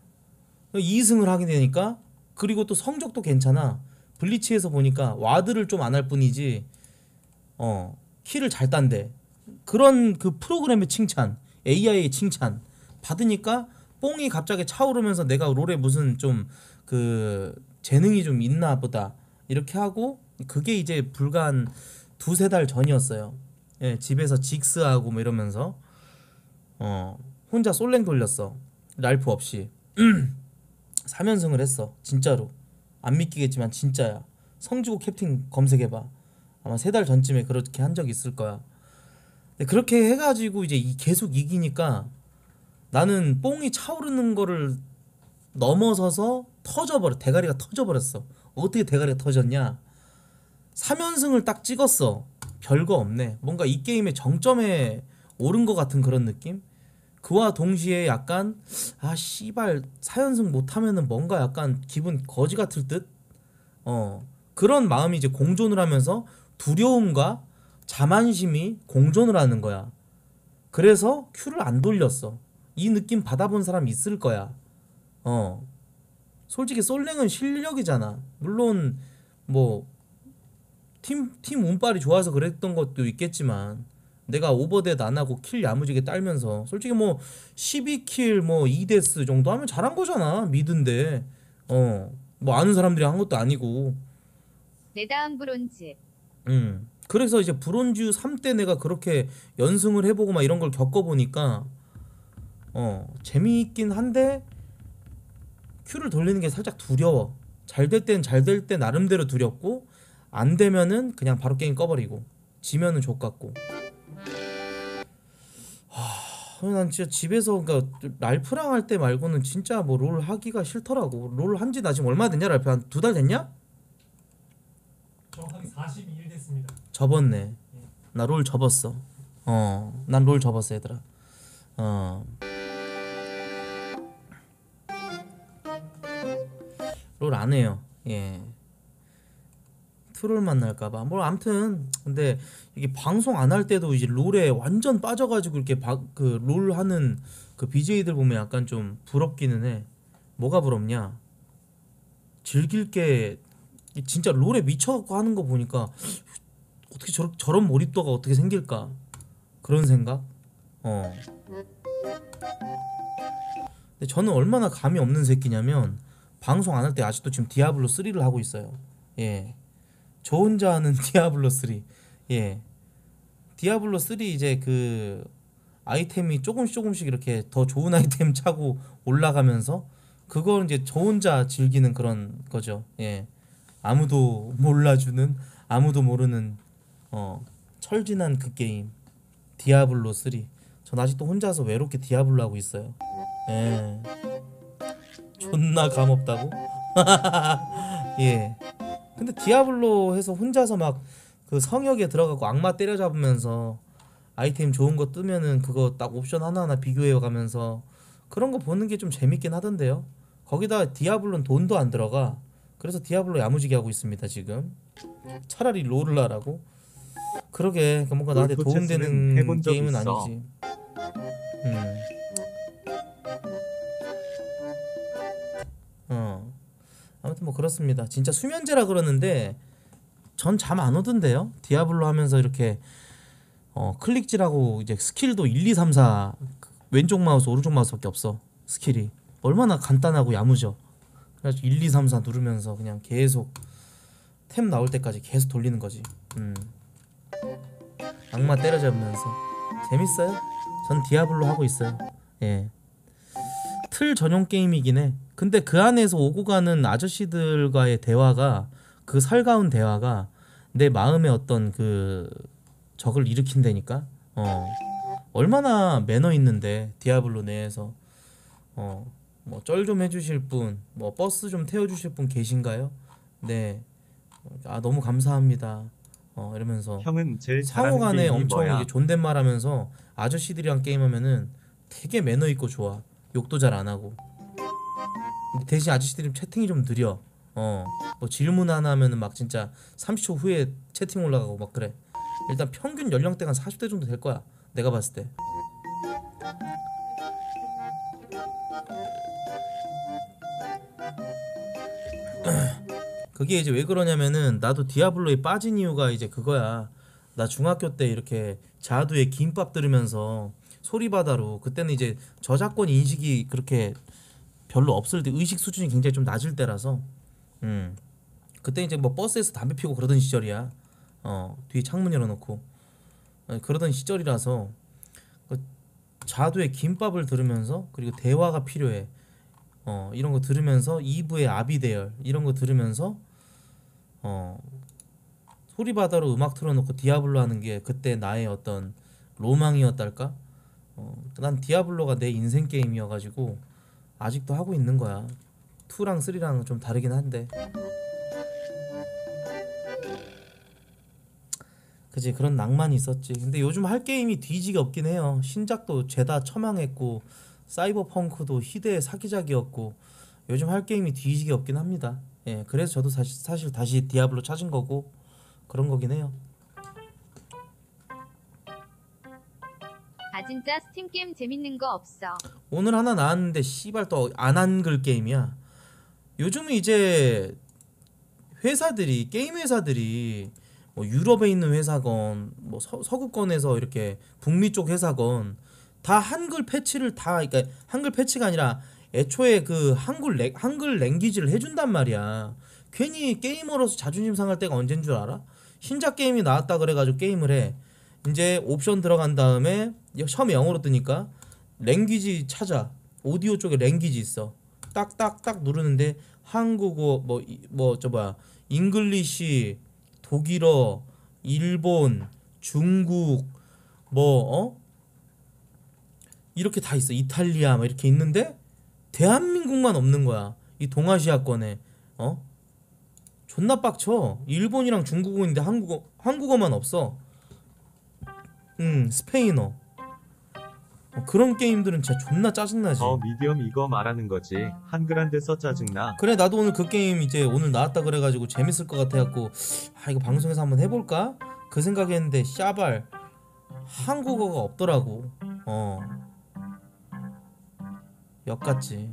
이 승을 하게 되니까 그리고 또 성적도 괜찮아. 블리치에서 보니까 와드를 좀 안 할 뿐이지 어, 킬을 잘 딴대. 그런 그 프로그램의 칭찬, 에이아이의 칭찬 받으니까 뽕이 갑자기 차오르면서 내가 롤에 무슨 좀 그 재능이 좀 있나 보다 이렇게 하고 그게 이제 불과 한 두세 달 전이었어요. 예, 집에서 직스하고 뭐 이러면서 어, 혼자 솔랭 돌렸어. 랄프 없이 삼 연승을 했어. 진짜로 안 믿기겠지만 진짜야. 성지고 캡틴 검색해봐. 아마 세 달 전쯤에 그렇게 한 적 있을 거야. 근데 그렇게 해가지고 이제 이- 계속 이기니까 나는 뽕이 차오르는 거를 넘어서서 터져버려. 대가리가 터져버렸어. 어떻게 대가리가 터졌냐? 삼 연승을 딱 찍었어. 별거 없네. 뭔가 이 게임의 정점에 오른 것 같은 그런 느낌? 그와 동시에 약간 아 씨발 사 연승 못하면은 뭔가 약간 기분 거지 같을 듯? 어, 그런 마음이 이제 공존을 하면서 두려움과 자만심이 공존을 하는 거야. 그래서 큐를 안 돌렸어. 이 느낌 받아본 사람 있을 거야. 어, 솔직히 솔랭은 실력이잖아. 물론 뭐 팀 팀 운빨이 좋아서 그랬던 것도 있겠지만 내가 오버댓 안 하고 킬 야무지게 딸면서 솔직히 뭐 십이 킬 뭐 이 데스 정도 하면 잘한 거잖아. 미드인데 어 뭐 아는 사람들이 한 것도 아니고. 내 다음 브론즈. 음 그래서 이제 브론즈 삼 때 내가 그렇게 연승을 해보고 막 이런 걸 겪어보니까 어 재미있긴 한데 큐를 돌리는 게 살짝 두려워. 잘 될 땐 잘 될 때 나름대로 두렵고 안 되면은 그냥 바로 게임 꺼버리고 지면은 족같고. 하, 난 진짜 집에서 그러니까 랄프랑 할 때 말고는 진짜 뭐 롤 하기가 싫더라고. 롤 한지 나 지금 얼마 됐냐 랄프? 한 두 달 됐냐? 정확하게 사십이 일 됐습니다. 접었네. 나 롤 접었어. 어, 난 롤 접었어 얘들아. 어. 롤 안 해요. 예. 트롤 만날까봐. 뭐 아무튼 근데 이게 방송 안 할 때도 이제 롤에 완전 빠져가지고 이렇게 그 롤 하는 그 비제이들 보면 약간 좀 부럽기는 해. 뭐가 부럽냐? 즐길 게 진짜 롤에 미쳐갖고 하는 거 보니까 어떻게 저런 저런 몰입도가 어떻게 생길까? 그런 생각? 어. 근데 저는 얼마나 감이 없는 새끼냐면 방송 안 할 때 아직도 지금 디아블로 쓰리를 하고 있어요. 예. 저 혼자 하는 디아블로 쓰리. 예. 디아블로 쓰리 이제 그 아이템이 조금씩 조금씩 이렇게 더 좋은 아이템 차고 올라가면서 그걸 이제 저 혼자 즐기는 그런 거죠. 예. 아무도 몰라주는 아무도 모르는 어 철진한 그 게임 디아블로 쓰리. 전 아직도 혼자서 외롭게 디아블로 하고 있어요. 예. 존나 감없다고? 예. 근데 디아블로 해서 혼자서 막 그 성역에 들어가고 악마 때려잡으면서 아이템 좋은 거 뜨면은 그거 딱 옵션 하나하나 비교해 가면서 그런 거 보는 게 좀 재밌긴 하던데요. 거기다 디아블로는 돈도 안 들어가. 그래서 디아블로 야무지게 하고 있습니다 지금. 차라리 롤을 하라고? 그러게 뭔가 나한테 골프 체스는 도움되는 해본 적 게임은 있어. 아니지. 음. 어. 아무튼 뭐 그렇습니다. 진짜 수면제라 그러는데 전 잠 안 오던데요. 디아블로 하면서 이렇게 어 클릭질하고 이제 스킬도 일, 이, 삼, 사 왼쪽 마우스 오른쪽 마우스밖에 없어. 스킬이 얼마나 간단하고 야무져. 그래서 일, 이, 삼, 사 누르면서 그냥 계속 템 나올 때까지 계속 돌리는 거지. 음. 악마 때려잡으면서 재밌어요. 전 디아블로 하고 있어요. 예. 틀 전용 게임이긴 해. 근데 그 안에서 오고 가는 아저씨들과의 대화가 그 살가운 대화가 내 마음에 어떤 그 적을 일으킨다니까. 어. 얼마나 매너 있는데 디아블로 내에서 어. 뭐 쩔 좀 해주실 분, 뭐 버스 좀 태워주실 분 계신가요? 네. 아 너무 감사합니다. 어 이러면서 형은 제일 잘하는 상호간에 게임이 엄청 뭐야? 이게 존댓말하면서 아저씨들이랑 게임하면은 되게 매너 있고 좋아. 욕도 잘 안 하고. 근데 대신 아저씨들이 채팅이 좀 느려. 어, 뭐 질문 하나 하면은 막 진짜 삼십 초 후에 채팅 올라가고 막 그래. 일단 평균 연령대가 한 사십 대 정도 될 거야. 내가 봤을 때. 그게 이제 왜 그러냐면은 나도 디아블로에 빠진 이유가 이제 그거야. 나 중학교 때 이렇게 자두에 김밥 들으면서 소리바다로 그때는 이제 저작권 인식이 그렇게 별로 없을 때 의식 수준이 굉장히 좀 낮을 때라서 음 그때 이제 뭐 버스에서 담배 피우고 그러던 시절이야. 어 뒤에 창문 열어놓고 어, 그러던 시절이라서 그 자두에 김밥을 들으면서 그리고 대화가 필요해. 어 이런 거 들으면서 이 부의 아비대열 이런 거 들으면서 어 소리바다로 음악 틀어놓고 디아블로 하는 게 그때 나의 어떤 로망이었달까? 어, 난 디아블로가 내 인생 게임이어가지고 아직도 하고 있는 거야. 이랑 삼랑 좀 다르긴 한데 그치 그런 낭만이 있었지. 근데 요즘 할 게임이 뒤지게 없긴 해요. 신작도 죄다 처망했고 사이버펑크도 희대의 사기작이었고 요즘 할 게임이 뒤지게 없긴 합니다. 예, 그래서 저도 사실, 사실 다시 디아블로 찾은 거고 그런 거긴 해요. 아 진짜 스팀 게임 재밌는 거 없어. 오늘 하나 나왔는데 씨발 또 안 한글 게임이야. 요즘은 이제 회사들이 게임 회사들이 뭐 유럽에 있는 회사건 뭐 서, 서구권에서 이렇게 북미 쪽 회사건 다 한글 패치를 다 그러니까 한글 패치가 아니라 애초에 그 한글 랭, 한글 랭귀지를 해준단 말이야. 괜히 게이머로서 자존심 상할 때가 언젠 줄 알아? 신작 게임이 나왔다 그래가지고 게임을 해. 이제 옵션 들어간 다음에 처음에 영어로 뜨니까 랭귀지 찾아. 오디오 쪽에 랭귀지 있어. 딱딱딱 누르는데 한국어 뭐 뭐 저 뭐야 잉글리시, 독일어, 일본, 중국 뭐 어? 이렇게 다 있어. 이탈리아 막 이렇게 있는데 대한민국만 없는 거야. 이 동아시아권에. 어? 존나 빡쳐. 일본이랑 중국어인데 한국어 한국어만 없어. 음, 스페인어. 어, 그런 게임들은 진짜 존나 짜증나지. 어 미디엄 이거 말하는 거지. 한글 안 돼서 짜증나. 그래 나도 오늘 그 게임 이제 오늘 나왔다 그래가지고 재밌을 것 같아갖고 아 이거 방송에서 한번 해볼까? 그 생각했는데 씨발 한국어가 없더라고. 어 역같지.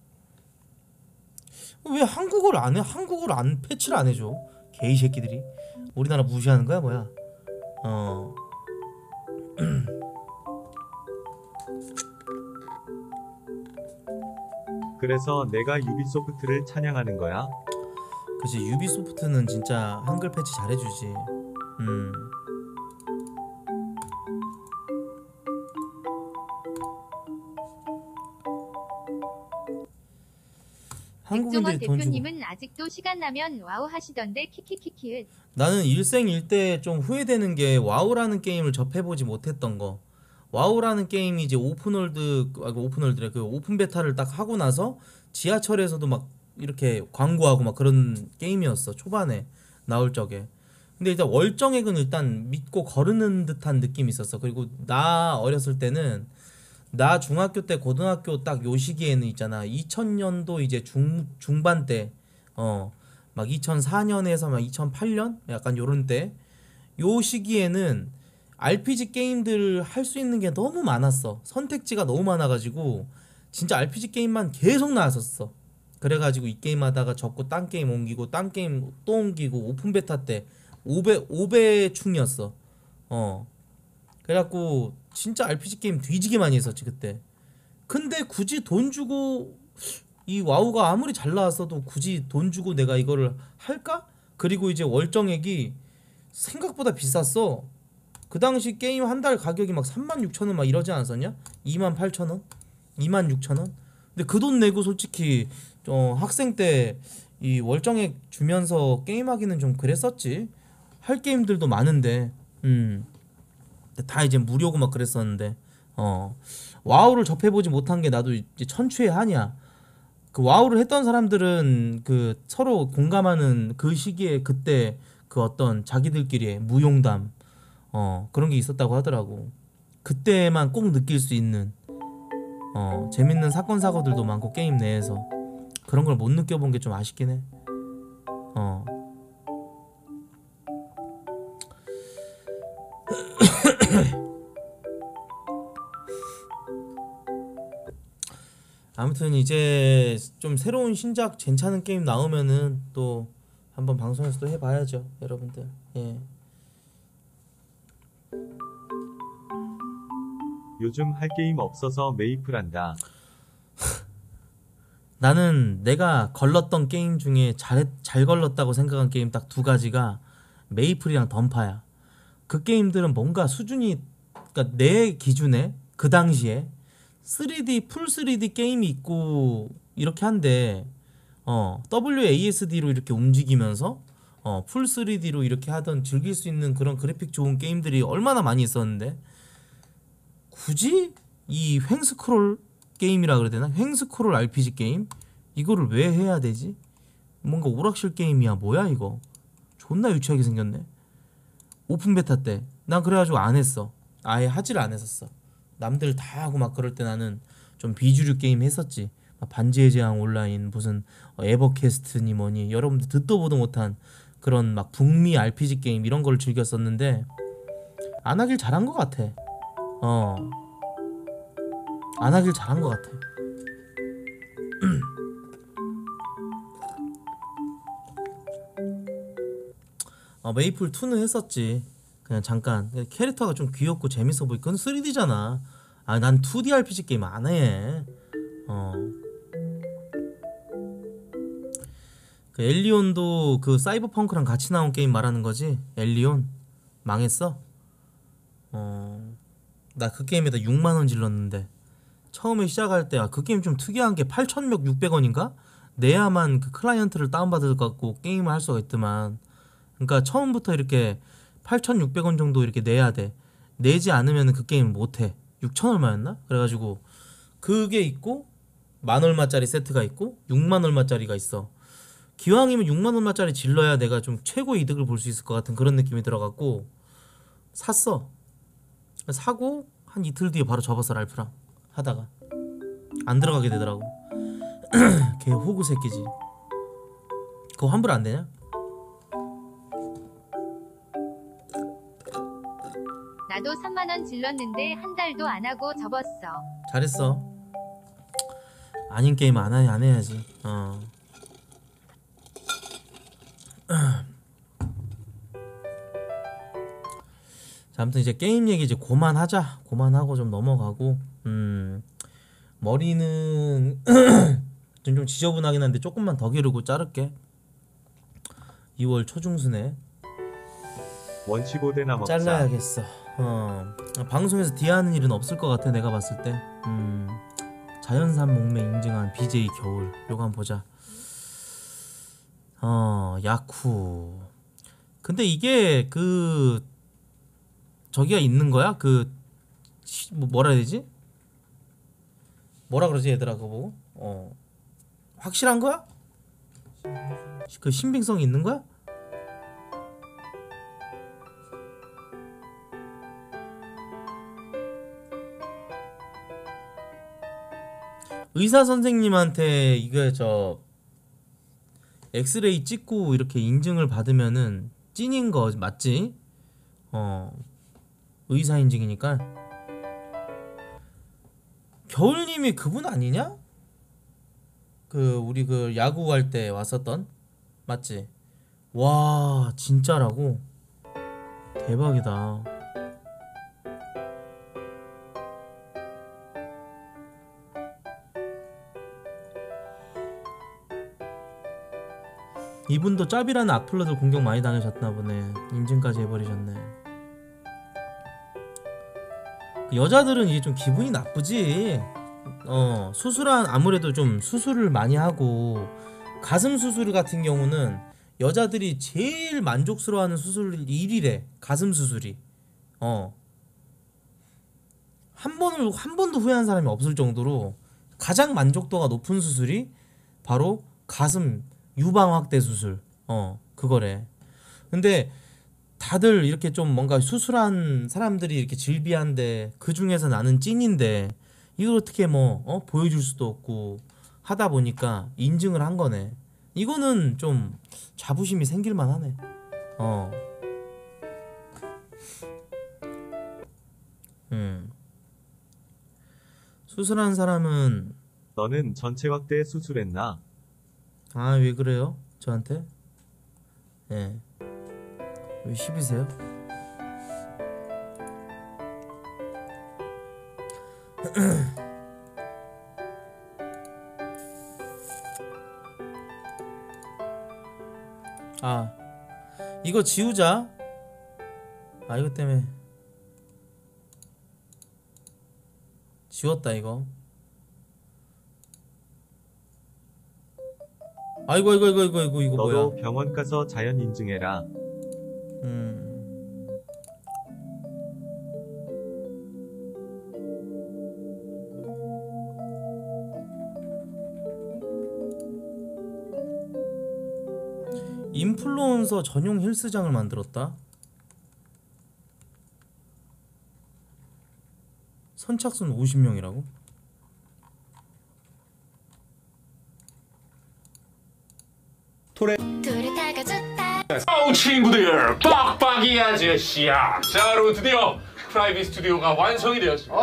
왜 한국어를 안 해? 한국어를 안 패치를 안 해줘? 개이 새끼들이 우리나라 무시하는 거야 뭐야? 어 그래서 내가 유비소프트를 찬양하는 거야. 그치 유비소프트는 진짜 한글 패치 잘해주지. 음 백종원 한국인들이 돈 주고 대표님은 아직도 시간 나면 와우 하시던데 키키키키읒. 나는 일생일대 좀 후회되는 게 와우라는 게임을 접해보지 못했던 거. 와우라는 게임이 이제 오픈월드 아 오픈월드래 그 오픈 베타를 딱 하고 나서 지하철에서도 막 이렇게 광고하고 막 그런 게임이었어 초반에 나올 적에. 근데 일단 월정액은 일단 믿고 거르는 듯한 느낌이 있었어. 그리고 나 어렸을 때는 나 중학교 때 고등학교 딱 요 시기에는 있잖아 이천 년도 이제 중 중반 때 어 막 이천사 년에서 막 이천팔 년 약간 요런 때 요 시기에는 알피지 게임들 할 수 있는 게 너무 많았어. 선택지가 너무 많아가지고 진짜 알피지 게임만 계속 나왔었어. 그래가지고 이 게임 하다가 접고 딴 게임 옮기고 딴 게임 또 옮기고 오픈 베타 때 오 배 오 배충이었어. 어 그래갖고 진짜 알피지 게임 뒤지게 많이 했었지 그때. 근데 굳이 돈 주고 이 와우가 아무리 잘 나왔어도 굳이 돈 주고 내가 이거를 할까? 그리고 이제 월정액이 생각보다 비쌌어. 그 당시 게임 한 달 가격이 막 삼만 육천 원 막 이러지 않았었냐? 이만 팔천 원? 이만 육천 원? 근데 그 돈 내고 솔직히 어 학생 때 이 월정액 주면서 게임하기는 좀 그랬었지. 할 게임들도 많은데 음. 다 이제 무료고 막 그랬었는데 어 와우를 접해보지 못한 게 나도 이제 천추의 한이야. 그 와우를 했던 사람들은 그 서로 공감하는 그 시기에 그때 그 어떤 자기들끼리의 무용담 어 그런 게 있었다고 하더라고. 그때만 꼭 느낄 수 있는 어 재밌는 사건 사고들도 많고 게임 내에서 그런 걸 못 느껴본 게 좀 아쉽긴 해. 어 아무튼 이제 좀 새로운 신작 괜찮은 게임 나오면은 또 한번 방송에서 또 해봐야죠 여러분들. 예. 요즘 할 게임 없어서 메이플한다. 나는 내가 걸렀던 게임 중에 잘, 잘 걸렀다고 생각한 게임 딱 두 가지가 메이플이랑 던파야. 그 게임들은 뭔가 수준이 그러니까 내 기준에 그 당시에 쓰리디 풀 쓰리디 게임이 있고 이렇게 한데 어 더블유에이에스디로 이렇게 움직이면서 어 풀 쓰리디로 이렇게 하던 즐길 수 있는 그런 그래픽 좋은 게임들이 얼마나 많이 있었는데 굳이 이 횡스크롤 게임이라 그래야 되나? 횡스크롤 알피지 게임? 이거를 왜 해야 되지? 뭔가 오락실 게임이야 뭐야 이거. 존나 유치하게 생겼네. 오픈 베타 때 난 그래가지고 안 했어. 아예 하지를 안 했었어. 남들 다 하고 막 그럴 때 나는 좀 비주류 게임 했었지. 막 반지의 제왕 온라인 무슨 에버캐스트니 뭐니 여러분들 듣도 보도 못한 그런 막 북미 알피지 게임 이런 걸 즐겼었는데 안 하길 잘한 것 같아. 어, 안 하길 잘한 것 같아. 어, 어, 메이플 투는 했었지. 그냥 잠깐. 캐릭터가 좀 귀엽고 재밌어 보이. 그건 쓰리디잖아. 아, 난 투디 알피지 게임 안 해. 어. 그 엘리온도 그 사이버펑크랑 같이 나온 게임 말하는 거지? 엘리온 망했어? 어. 나 그 게임에다 육만 원 질렀는데 처음에 시작할 때 아, 그 게임 좀 특이한 게 팔천육백 원인가? 내야만 그 클라이언트를 다운받을 것 같고 게임을 할 수가 있더만. 그러니까 처음부터 이렇게 팔천육백 원 정도 이렇게 내야 돼. 내지 않으면 그 게임을 못해. 육천 얼마였나? 그래가지고 그게 있고 만 얼마짜리 세트가 있고 육만 얼마짜리가 있어. 기왕이면 육만 얼마짜리 질러야 내가 좀 최고 이득을 볼 수 있을 것 같은 그런 느낌이 들어갖고 샀어. 사고 한 이틀 뒤에 바로 접었어. 랄프랑 하다가 안 들어가게 되더라고. 걔 호구 새끼지. 그거 환불 안 되냐? 나도 삼만 원 질렀는데 한 달도 안 하고 접었어. 잘했어. 아닌 게임 안, 해, 안 해야지. 어. 자, 아무튼 이제 게임 얘기 이제 그만하자. 그만하고 좀 넘어가고. 음. 머리는 좀, 좀 지저분하긴 한데 조금만 더 기르고 자를게. 이월 초중순에 원시고대나 먹자. 잘라야겠어. 어. 방송에서 디하는 일은 없을 것 같아. 내가 봤을 때. 음. 자연산 목매 인증한 비제이 겨울. 요거 한번 보자. 어, 야쿠. 근데 이게 그 저기가 있는 거야? 그 시- 뭐 뭐라 해야 되지? 뭐라 그러지 얘들아 그거 보고? 어. 확실한 거야? 그 신빙성이 있는 거야? 의사 선생님한테 이거 저 엑스레이 찍고 이렇게 인증을 받으면은 찐인 거 맞지? 어. 의사 인증이니까. 겨울님이 그분 아니냐? 그 우리 그 야구할 때 왔었던 맞지? 와 진짜라고? 대박이다. 이분도 짭이라는 악플러들 공격 많이 당하셨나 보네. 인증까지 해버리셨네. 여자들은 이게 좀 기분이 나쁘지. 어 수술한 아무래도 좀 수술을 많이 하고 가슴 수술 같은 경우는 여자들이 제일 만족스러워하는 수술 일 위래. 가슴 수술이. 어 한 번을 한 번도 후회한 사람이 없을 정도로 가장 만족도가 높은 수술이 바로 가슴 유방 확대 수술. 어 그거래. 근데 다들 이렇게 좀 뭔가 수술한 사람들이 이렇게 질비한데 그 중에서 나는 찐인데 이걸 어떻게 뭐 어? 보여줄 수도 없고 하다 보니까 인증을 한 거네. 이거는 좀 자부심이 생길만 하네. 어. 음. 수술한 사람은 너는 전체 확대 수술했나? 아 왜 그래요? 저한테? 예. 왜 시비세요? 아 이거 지우자. 아 이거 때문에 지웠다 이거. 아이고 이거 이거 이거 이거 이거 너도 뭐야? 병원 가서 자연 인증해라. 음. 인플루언서 전용 헬스장을 만들었다. 선착순 오십 명이라고? 뚜렷하가 좋다. 아우 친구들 빡빡이 아저씨야. 자 여러분 드디어 프라이빗 스튜디오가 완성이 되었습니다.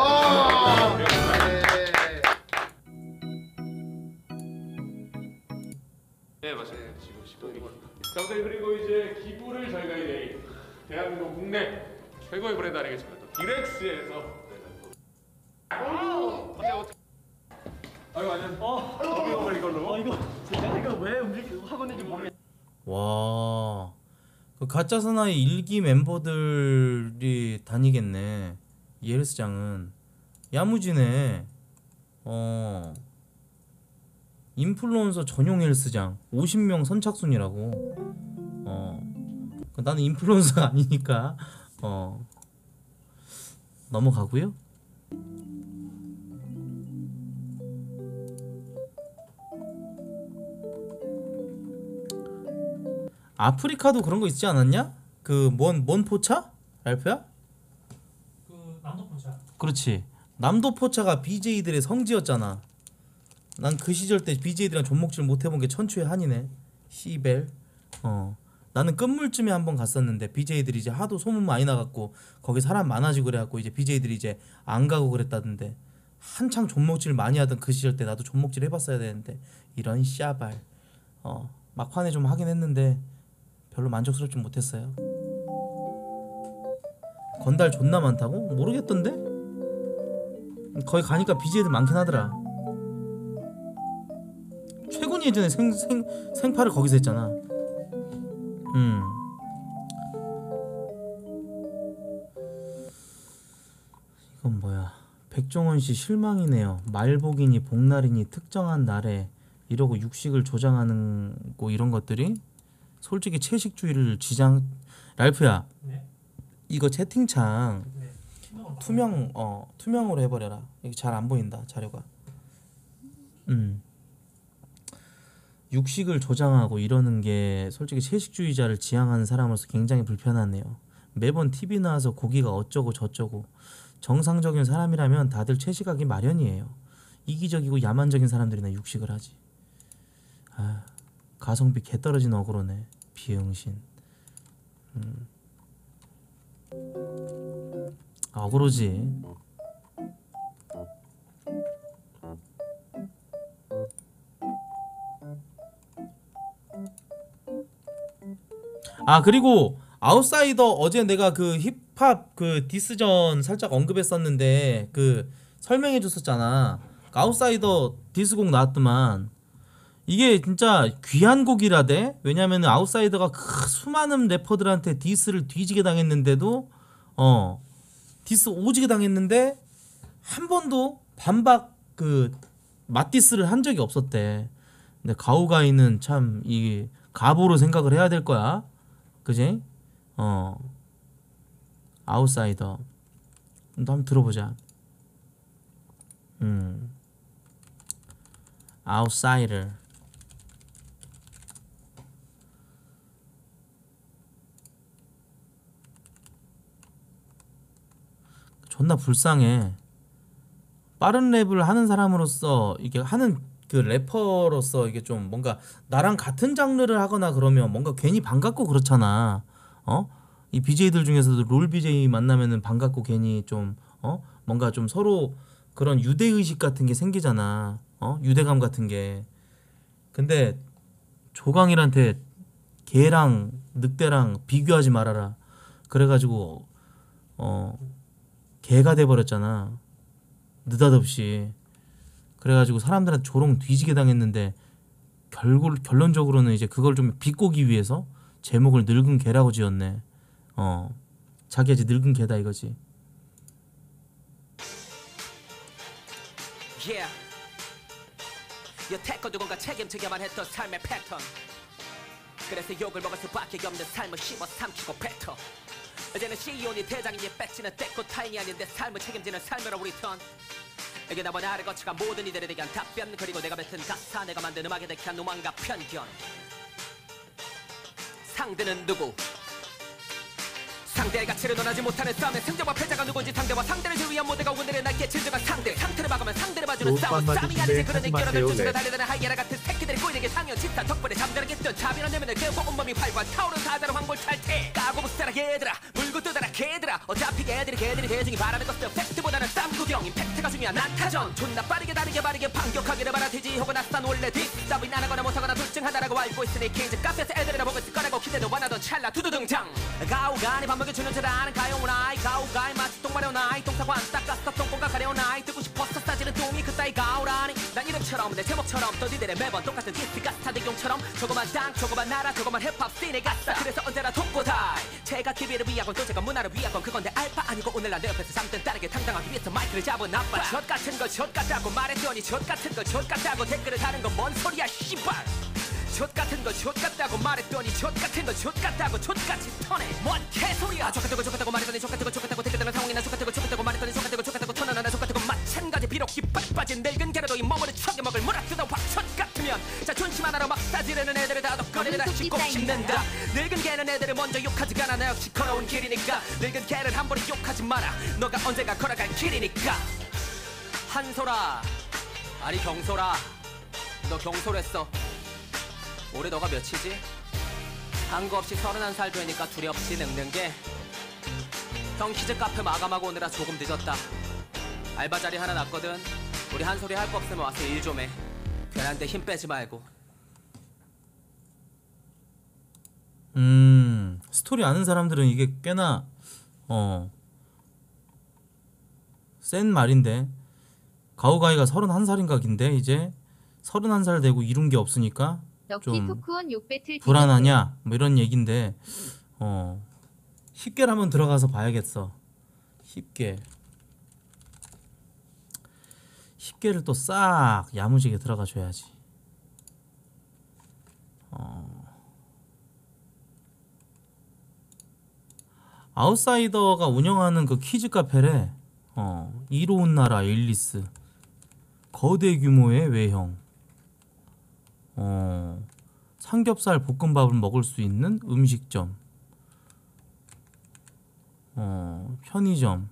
네 맞아요. 지금 십오기. 자, 선생님 그리고 이제 기부를 저희가 이제 대한민국 국내 최고의 브랜드 아니겠습니까? 또 디렉스에서. 아우. 어때 어때? 아이고 아니야. 어. 어비어버 이걸로. 어 이거 제가 이거 왜 움직이고 하고 있는지 모르겠. 와, 그 가짜 사나이 일기 멤버들이 다니겠네. 이 헬스장은 야무지네. 어, 인플루언서 전용 헬스장 오십 명 선착순이라고. 어, 나는 인플루언서가 아니니까 어 넘어가고요. 아프리카도 그런 거 있지 않았냐? 그 뭔 뭔 포차? 랄프야? 그 남도포차. 그렇지. 남도 포차가 비제이들의 성지였잖아. 난 그 시절 때 비제이들이랑 존목질 못 해본 게 천추의 한이네. 시벨. 어. 나는 끝물쯤에 한번 갔었는데 비제이들이 이제 하도 소문 많이 나갖고 거기 사람 많아지고 그래갖고 이제 비제이들이 이제 안 가고 그랬다던데. 한창 존목질 많이 하던 그 시절 때 나도 존목질 해봤어야 되는데 이런 씨발. 어. 막판에 좀 하긴 했는데 별로 만족스럽지 못했어요. 건달 존나 많다고? 모르겠던데? 거기 가니까 비제이들 많긴 하더라. 최군이 예전에 생, 생, 생파를 거기서 했잖아. 음. 이건 뭐야? 백종원씨 실망이네요. 말복이니 복날이니 특정한 날에 이러고 육식을 조장하는 거 이런 것들이 솔직히 채식주의를 지장. 랄프야. 네. 이거 채팅창 네. 투명 어 투명으로 해버려라. 이게 잘 안 보인다 자료가. 음. 육식을 조장하고 이러는 게 솔직히 채식주의자를 지향하는 사람으로서 굉장히 불편하네요. 매번 티비 나와서 고기가 어쩌고 저쩌고. 정상적인 사람이라면 다들 채식하기 마련이에요. 이기적이고 야만적인 사람들이나 육식을 하지. 아, 가성비 개 떨어진 어그로네. 비응신. 음. 어그로지. 아 그리고 아웃사이더 어제 내가 그 힙합 그 디스전 살짝 언급했었는데 그 설명해 줬었잖아. 그 아웃사이더 디스곡 나왔더만. 이게 진짜 귀한 곡이라대. 왜냐면 아웃사이더가 그 수많은 래퍼들한테 디스를 뒤지게 당했는데도 어 디스 오지게 당했는데 한 번도 반박 그 맞디스를 한 적이 없었대. 근데 가오가이는 참 이 가보로 생각을 해야 될 거야. 그지? 어 아웃사이더 너 한번 들어보자. 음 아웃사이더. 존나 불쌍해. 빠른 랩을 하는 사람으로서 이게 하는 그 래퍼로서 이게 좀 뭔가 나랑 같은 장르를 하거나 그러면 뭔가 괜히 반갑고 그렇잖아. 어? 이 비제이들 중에서도 롤 비제이 만나면은 반갑고 괜히 좀 어? 뭔가 좀 서로 그런 유대 의식 같은 게 생기잖아. 어? 유대감 같은 게. 근데 조강일한테 개랑 늑대랑 비교하지 말아라. 그래가지고 어 개가 돼버렸잖아. 느닷없이. 그래가지고 사람들한테 조롱 뒤지게 당했는데 결국 결론적으로는 이제 그걸 좀 비꼬기 위해서 제목을 늙은 개라고 지었네. 어 자기가 이제 늙은 개다 이거지. Yeah. 여태껏 누군가 책임지게만 했던 삶의 패턴. 그래서 욕을 먹을 수밖에 없는 삶을 씹어 삼키고 뱉어. 이제는 씨이오니 대장이니 뺏지는 때고 타인이 아닌데 삶을 책임지는 삶으로 리턴. 이게 나와 나를 거쳐간 모든 이들에 대한 답변. 그리고 내가 뱉은 가사, 내가 만든 음악에 대한 노망과 편견. 상대는 누구? 상대의 가치를 논하지 못하는 싸움에 승자와 패자가 누군지 상대와 상대를 위한 모두가 오늘의 나의 진정한 상대 상태를 막으면 상대를 봐주는 싸움 노빵 싸움이 아니지 맞으신데 그런 하지 인기로는 마세요, 쫓아가 네. 달려드는 하이에나 같은 새끼들이 꼴리게 상여 짓다 덕분에 잠자는 겠던 자비는 내면을 깨우고 온몸이 활과 타오른 사자로 황골 탈퇴 까고 부스라 얘들아 물고 뜯어라 개들아 어차피 개들이 개들이 대중이 바라는 것은 팩트보다는 쌈 구경 임팩트가 중요한 난타전 존나 빠르게 다르게 바르게 반격하기를 바라티지 혹은 아싸 놀래 뒷싸움이 안 하거나 못하거나 둘 중 하나라고 알고 있으니 킹즈 카페에서 애들이나 보고 있을 거라고 기대도 원하던 찰나 두두 등장 가오가니 밥 먹여주는 줄 아는 가용은 아이 가오가이 마치 똥 마려운 아이 똥사고 안 닦았어 똥꼬가 가려운 아이 듣고 싶었어 싸지는 똥이 그따위 가오라니 난 이름처럼 내 제목처럼 떠디들의 매번 똑같은 디스가 스타대용처럼 저거만 땅 저거만 나라 저거만 힙합 씬에 갔다 그래서 언제나 독보다이 제가 기비를 위하건 또 제가 문화를 위하건 그건데 알바 아니고 오늘 난 내 옆에서 잠든 딸에게 당당하기 위해서 마이크를 잡은 아빠 젖 같은 걸 젖 같다고 말했더니 젖 같은 걸 젖 같다고 댓글을 다는 건 뭔 소리야 씨발 젖 같은 걸 젖 같다고 말했더니 젖 같은 걸 젖 같다고 젖같이 터네 뭔 개소리야 젖 같은 걸 젖 같다고 말했더니 젖 같은 걸 젖 같다고 댓글다는 상황이나 젖 같은 걸 젖 같다고 말했더니 젖 같은 걸 젖 같다고 터는 하나 젖 같은 건 마찬가지 비록 이빨 빠진 늙은 개라도 이 몸을 쳐겨먹을 물어뜯어 확젖 같으면 자 존심 하나로 막 싸지르는 애들을 다독거리는 다시 꼭 씹는다 늙은 개는 애들을 먼저 욕하지가 않아 나 역시 걸어온 길이니까 늙은 개를 한 번에 욕하지 마라 너가 언젠가 걸어갈 길이니까 한솔아 아니 경솔아 너 경솔했어 올해 너가 몇이지? 한거 없이 서른한 살 되니까 두렵지 늙는 게 형 키즈 카페 마감하고 오느라 조금 늦었다 알바 자리 하나 났거든 우리 한 소리 할 거 없으면 와서 일 좀 해 괜한데 힘 빼지 말고 음 스토리 아는 사람들은 이게 꽤나 어 센 말인데 가오가이가 서른한 살인가 긴데 이제 서른한 살 되고 이룬 게 없으니까 럭키 좀 토크온 욕 배틀 불안하냐 뭐 이런 얘긴데 어 쉽게를 한번 들어가서 봐야겠어. 쉽게 쉽게를 또 싹 야무지게 들어가 줘야지. 어 아웃사이더가 운영하는 그 퀴즈 카페래. 어 이로운 나라 앨리스 거대 규모의 외형. 어 삼겹살 볶음밥을 먹을 수 있는 음식점. 어 편의점.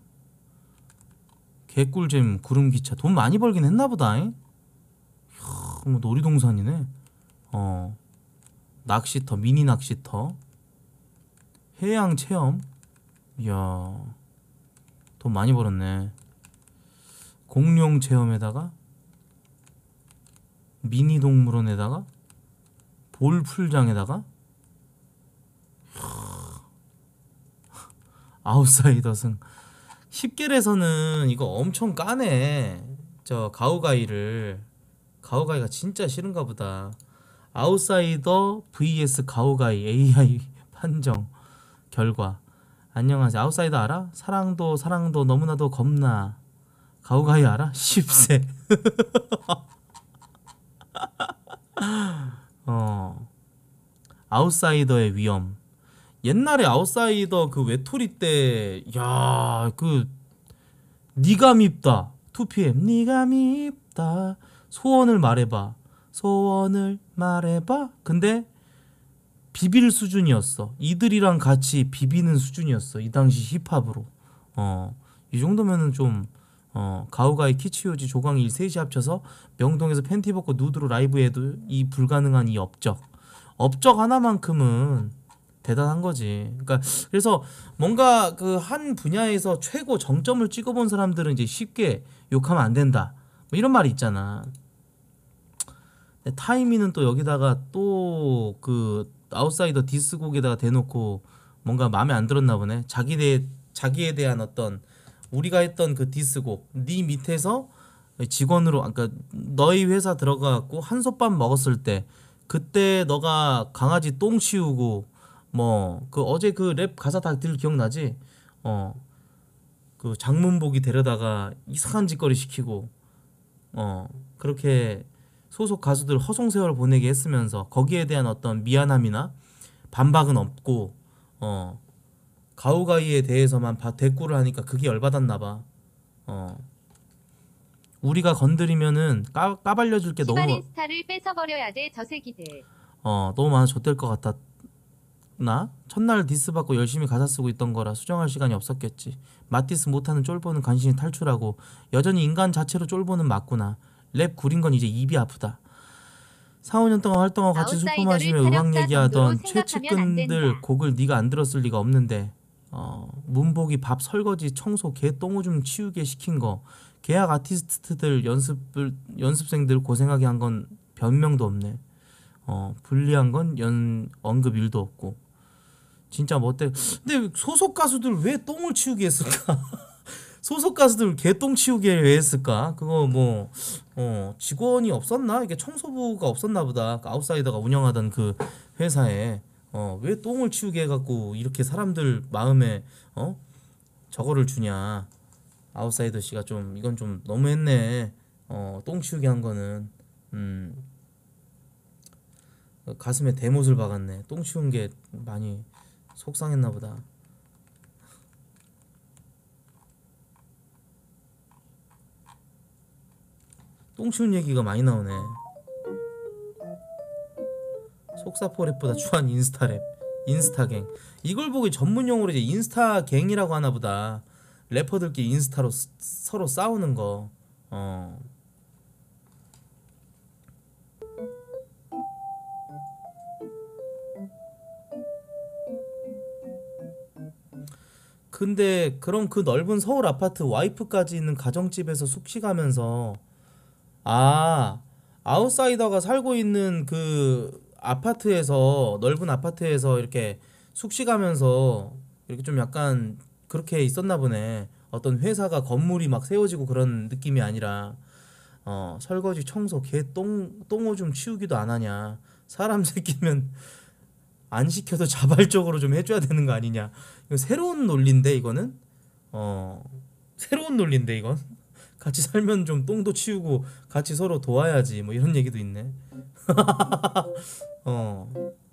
개꿀잼 구름기차. 돈 많이 벌긴 했나보다. 이야, 뭐 놀이동산이네. 어 낚시터 미니 낚시터. 해양 체험. 이야 돈 많이 벌었네. 공룡 체험에다가 미니 동물원에다가 볼 풀장에다가 아웃사이더승. 십겔에서는 이거 엄청 까네. 저 가오가이를. 가오가이가 진짜 싫은가 보다. 아웃사이더 vs 가오가이 에이아이 판정 결과. 안녕하세요. 아웃사이더 알아? 사랑도 사랑도 너무나도 겁나. 가오가이 알아? 십세. 어 아웃사이더의 위험. 옛날에 아웃사이더 그 외톨이 때, 야, 그 니가 밉다. 투피엠 니가 밉다. 소원을 말해봐. 소원을 말해봐. 근데 비빌 수준이었어. 이들이랑 같이 비비는 수준이었어. 이 당시 힙합으로. 어, 이 정도면은 좀 어, 가오가이 키치요지 조광일 셋이 합쳐서 명동에서 팬티 벗고 누드로 라이브해도 이 불가능한 이 업적. 업적 하나만큼은 대단한 거지. 그러니까 그래서 뭔가 그 한 분야에서 최고 정점을 찍어본 사람들은 이제 쉽게 욕하면 안 된다. 뭐 이런 말이 있잖아. 타이미는 또 여기다가 또 그 아웃사이더 디스곡에다가 대놓고 뭔가 마음에 안 들었나 보네. 자기 대 자기에 대한 어떤 우리가 했던 그 디스곡, 네 밑에서 직원으로, 그러니까 너희 회사 들어가갖고 한솥밥 먹었을 때 그때 너가 강아지 똥 치우고 뭐 그 어제 그 랩 가사 다들 기억나지? 어 그 장문복이 데려다가 이상한 짓거리 시키고 어 그렇게 소속 가수들 허송세월 보내게 했으면서 거기에 대한 어떤 미안함이나 반박은 없고 어 가오가이에 대해서만 바, 대꾸를 하니까 그게 열받았나 봐. 어 우리가 건드리면은 까, 까발려줄 게 너무 시바린 스타를 뺏어버려야 돼 저 새끼들. 어 너무 많아 좆될 것 같아. 나? 첫날 디스 받고 열심히 가사 쓰고 있던 거라 수정할 시간이 없었겠지. 맛디스 못하는 쫄보는 간신히 탈출하고 여전히 인간 자체로 쫄보는 맞구나. 랩 구린 건 이제 입이 아프다. 사, 오 년 동안 활동하고 같이 술 마시며 음악 얘기하던 최측근들 곡을 네가 안 들었을 리가 없는데 어, 문복이 밥 설거지 청소 개 똥오줌 치우게 시킨 거 계약 아티스트들 연습을 연습생들 고생하게 한 건 변명도 없네. 어, 불리한 건 연 언급 일도 없고 진짜 뭐 어때? 근데 소속 가수들 왜 똥을 치우게 했을까? 소속 가수들 개똥 치우게 왜 했을까? 그거 뭐 어, 직원이 없었나? 이게 청소부가 없었나 보다. 그 아웃사이더가 운영하던 그 회사에 어, 왜 똥을 치우게 해갖고 이렇게 사람들 마음에 어 저거를 주냐? 아웃사이더 씨가 좀 이건 좀 너무했네. 어, 똥 치우게 한 거는 음. 가슴에 대못을 박았네. 똥 치운 게 많이 속상했나 보다. 똥 치운 얘기가 많이 나오네. 속사포 랩보다 추한 인스타 랩, 인스타갱. 이걸 보기 전문 용어로 이제 인스타갱이라고 하나 보다. 래퍼들끼리 인스타로 스, 서로 싸우는 거. 어. 근데 그럼 그 넓은 서울 아파트 와이프까지 있는 가정집에서 숙식하면서 아 아웃사이더가 살고 있는 그 아파트에서 넓은 아파트에서 이렇게 숙식하면서 이렇게 좀 약간 그렇게 있었나 보네. 어떤 회사가 건물이 막 세워지고 그런 느낌이 아니라 어 설거지 청소 개 똥 똥오줌 치우기도 안 하냐. 사람 새끼면 안 시켜도 자발적으로 좀 해줘야 되는 거 아니냐. 이거 새로운 논리인데 이거는 어 새로운 논리인데 이건 같이 살면 좀 똥도 치우고 같이 서로 도와야지 뭐 이런 얘기도 있네. 어.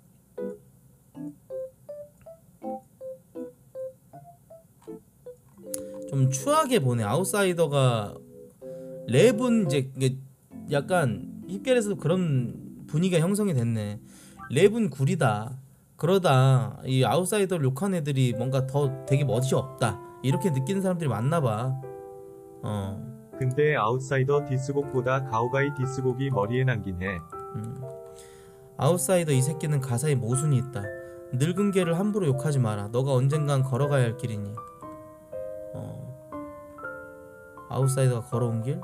좀 추하게 보네. 아웃사이더가 랩은 이제 이게 약간 힙결에서도 그런 분위기가 형성이 됐네. 랩은 구리다. 그러다 이 아웃사이더를 욕한 애들이 뭔가 더 되게 멋이 없다 이렇게 느끼는 사람들이 많나 봐. 어. 근데 아웃사이더 디스곡보다 가오가이 디스곡이 머리에 남긴 해. 음. 아웃사이더 이 새끼는 가사에 모순이 있다. 늙은 개를 함부로 욕하지 마라. 너가 언젠간 걸어가야 할 길이니. 어. 아웃사이더가 걸어온 길?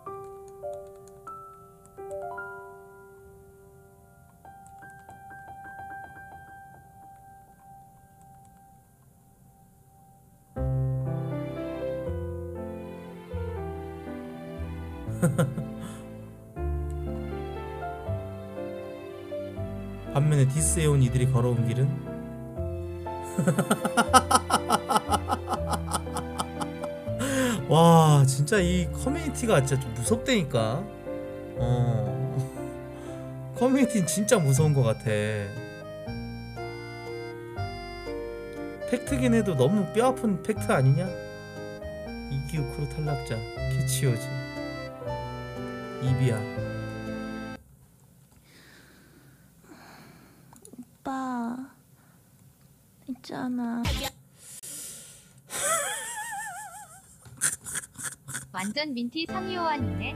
반면에 디스해온 이들이 걸어온 길은 와 진짜 이 커뮤니티가 진짜 좀 무섭다니까. 어 커뮤니티는 진짜 무서운 것 같아. 팩트긴 해도 너무 뼈아픈 팩트 아니냐? 이기우 크루 탈락자 캐치오지 이비야. 오빠 있잖아. 완전 민티 성유호환이네.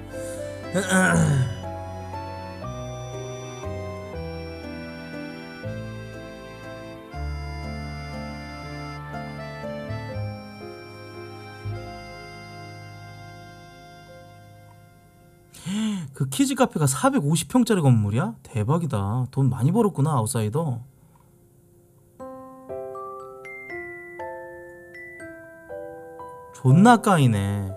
그 키즈 카페가 사백오십 평짜리 건물이야? 대박이다. 돈 많이 벌었구나 아웃사이더. 존나 까이네.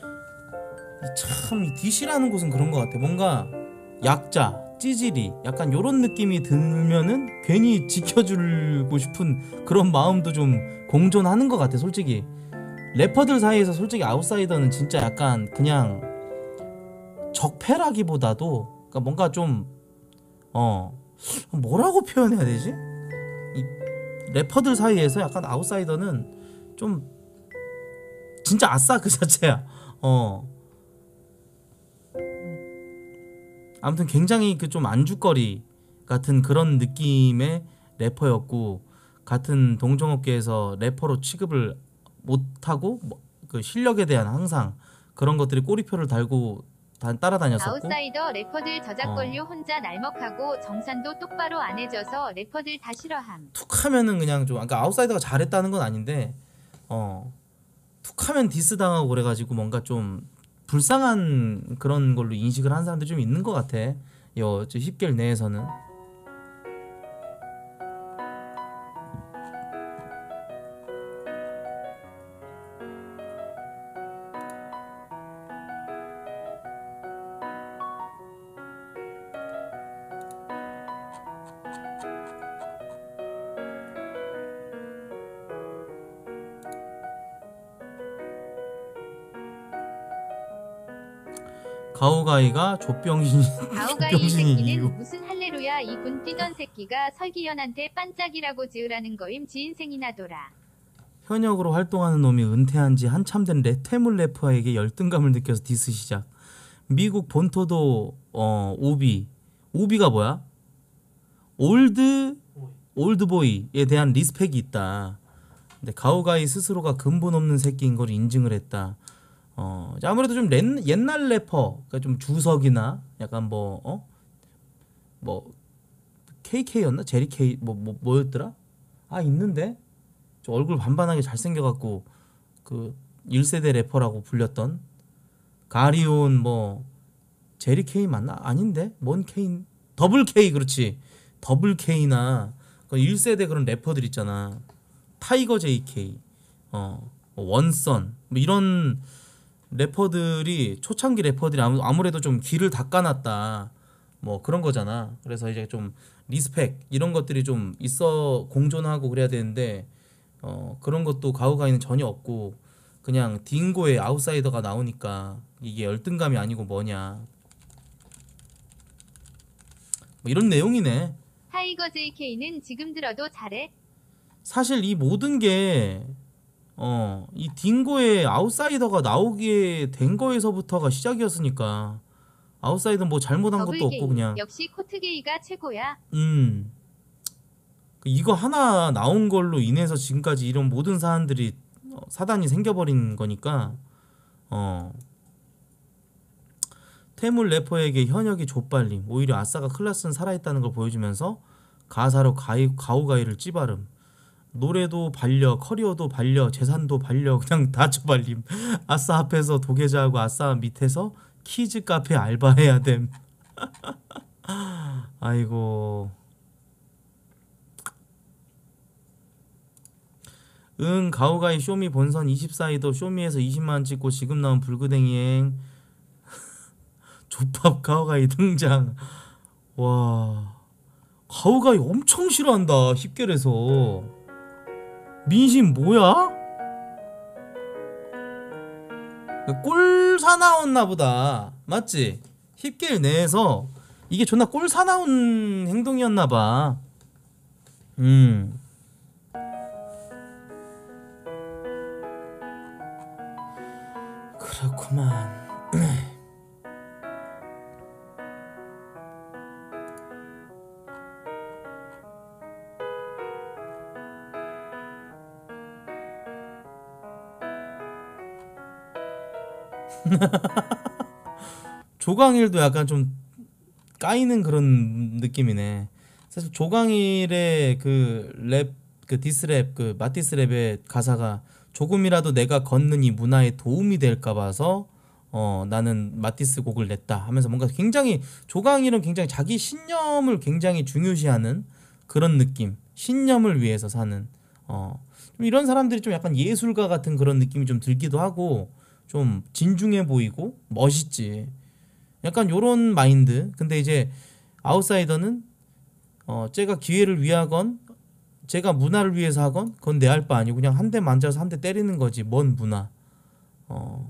참 이 디씨라는 곳은 그런 것 같아. 뭔가 약자, 찌질이 약간 요런 느낌이 들면은 괜히 지켜주고 싶은 그런 마음도 좀 공존하는 것 같아 솔직히. 래퍼들 사이에서 솔직히 아웃사이더는 진짜 약간 그냥 적폐라기보다도 그러니까 뭔가 좀 어 뭐라고 표현해야 되지? 이 래퍼들 사이에서 약간 아웃사이더는 좀 진짜 아싸 그 자체야. 어 아무튼 굉장히 그 좀 안주거리 같은 그런 느낌의 래퍼였고 같은 동종업계에서 래퍼로 취급을 못하고 뭐, 그 실력에 대한 항상 그런 것들이 꼬리표를 달고 다, 따라다녔었고 아웃사이더 래퍼들 저작권료 혼자 날먹하고 정산도 똑바로 안 해줘서 래퍼들 다 싫어함. 툭하면은 그냥 좀 그러니까 아웃사이더가 잘했다는 건 아닌데 어 툭하면 디스 당하고 그래가지고 뭔가 좀 불쌍한 그런 걸로 인식을 한 사람들이 좀 있는 것 같아. 요 힙겔 내에서는. 가오가이가 족병신 가오가이 족병신인 새끼는 이유. 무슨 할레루야 이군 뛰던 새끼가 설기현한테 반짝이라고 지으라는 거임. 지 인생이나 돌아. 현역으로 활동하는 놈이 은퇴한 지 한참 된 래, 퇴물 래퍼에게 열등감을 느껴서 디스 시작. 미국 본토도 어 오비 오비가 뭐야? 올드 올드보이에 대한 리스펙이 있다. 근데 가오가이 스스로가 근본 없는 새끼인 걸 인증을 했다. 어 아무래도 좀 렌, 옛날 래퍼, 그러니까 좀 주석이나 약간 뭐 어? 뭐 케이케이였나? 제리케이 뭐, 뭐 뭐였더라? 아 있는데 저 얼굴 반반하게 잘생겨갖고 그 일 세대 래퍼라고 불렸던 가리온 뭐 제리케이 맞나? 아닌데? 뭔 K? 더블 K 그렇지. 더블 K나 그 일 세대 그런 래퍼들 있잖아. 타이거 제이케이, 어 원선 뭐 이런 래퍼들이 초창기 래퍼들이 아무, 아무래도 좀 길을 닦아놨다 뭐 그런 거잖아. 그래서 이제 좀 리스펙 이런 것들이 좀 있어 공존하고 그래야 되는데 어 그런 것도 가오가이는 전혀 없고 그냥 딩고의 아웃사이더가 나오니까 이게 열등감이 아니고 뭐냐 뭐 이런 내용이네. 타이거 제이케이는 지금 들어도 잘해. 사실 이 모든 게 어, 이 딩고의 아웃사이더가 나오게 된 거에서부터가 시작이었으니까 아웃사이더 뭐 잘못한 것도 더블게이. 없고 그냥 역시 코트게이가 최고야. 음 이거 하나 나온 걸로 인해서 지금까지 이런 모든 사안들이 어, 사단이 생겨버린 거니까 어 태물 래퍼에게 현역이 좆발림, 오히려 아싸가 클라스는 살아있다는 걸 보여주면서 가사로 가이, 가오가이를 찌바름. 노래도 발려, 커리어도 발려, 재산도 발려, 그냥 다 쳐발림. 아싸 앞에서 도계자하고 아싸 밑에서 키즈 카페 알바해야 됨. 아이고. 응, 가오가이 쇼미 본선 이십사위도 쇼미에서 이십만 찍고 지금 나온 불구댕이행. 족밥 가오가이 등장. 와, 가오가이 엄청 싫어한다 힙겔에서. 민심 뭐야? 꼴 사나웠나 보다. 맞지? 힙겔 내에서 이게 존나 꼴 사나운 행동이었나 봐. 음. 그렇구만. 조광일도 약간 좀 까이는 그런 느낌이네. 사실 조광일의 그 랩, 그 디스랩, 그 마티스랩의 가사가 조금이라도 내가 걷는 이 문화에 도움이 될까 봐서 어 나는 마티스 곡을 냈다 하면서 뭔가 굉장히 조광일은 굉장히 자기 신념을 굉장히 중요시하는 그런 느낌, 신념을 위해서 사는 어 좀 이런 사람들이 좀 약간 예술가 같은 그런 느낌이 좀 들기도 하고 좀 진중해 보이고 멋있지. 약간 요런 마인드. 근데 이제 아웃사이더는 어 쟤가 기회를 위하건 쟤가 문화를 위해서 하건 그건 내 할 바 아니고 그냥 한 대 만져서 한 대 때리는 거지. 뭔 문화. 어.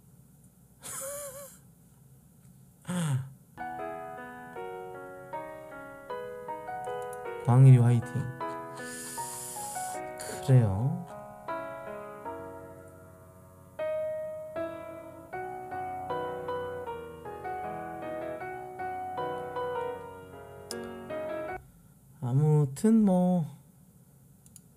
광일이 화이팅. 그래요. 아무튼 뭐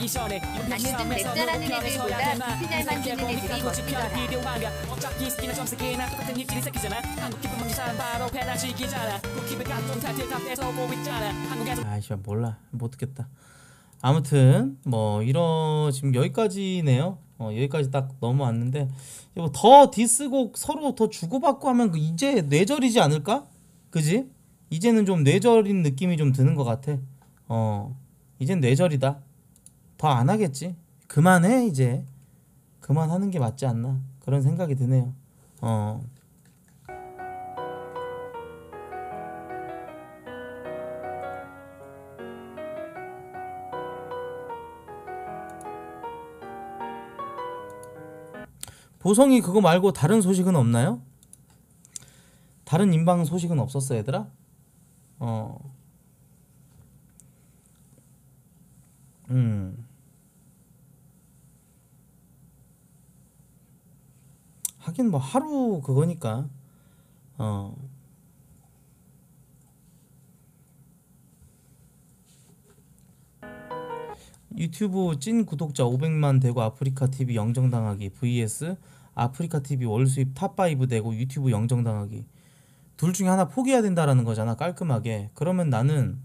하기 전에 요즘 랩잘하는 애들보다 비트 잘 만드는 애들이 멋지더라. 어차피 스키나 점스키나 똑같은 입질이 새끼잖아. 한국 기분 먼저 사람 바로 패나지기잖아. 국힙의 감동 타이틀 다 뺏어보고 있잖아. 한국에서 아이씨 몰라 못 듣겠다. 아무튼 뭐 이런 지금 여기까지네요. 어, 여기까지 딱 넘어왔는데 뭐 더 디스곡 서로 더 주고받고 하면 그 이제 뇌절이지 않을까? 그지? 이제는 좀 뇌절인 느낌이 좀 드는 것 같아. 어 이젠 뇌절이다. 더 안 하겠지. 그만해 이제. 그만하는 게 맞지 않나 그런 생각이 드네요. 어. 보성이 그거 말고 다른 소식은 없나요? 다른 인방 소식은 없었어 얘들아? 어. 음. 하긴 뭐 하루 그거니까. 어. 유튜브 찐 구독자 오백만 되고 아프리카티비 영정당하기 vs 아프리카티비 월 수입 탑오 되고 유튜브 영정당하기. 둘 중에 하나 포기해야 된다라는 거잖아 깔끔하게. 그러면 나는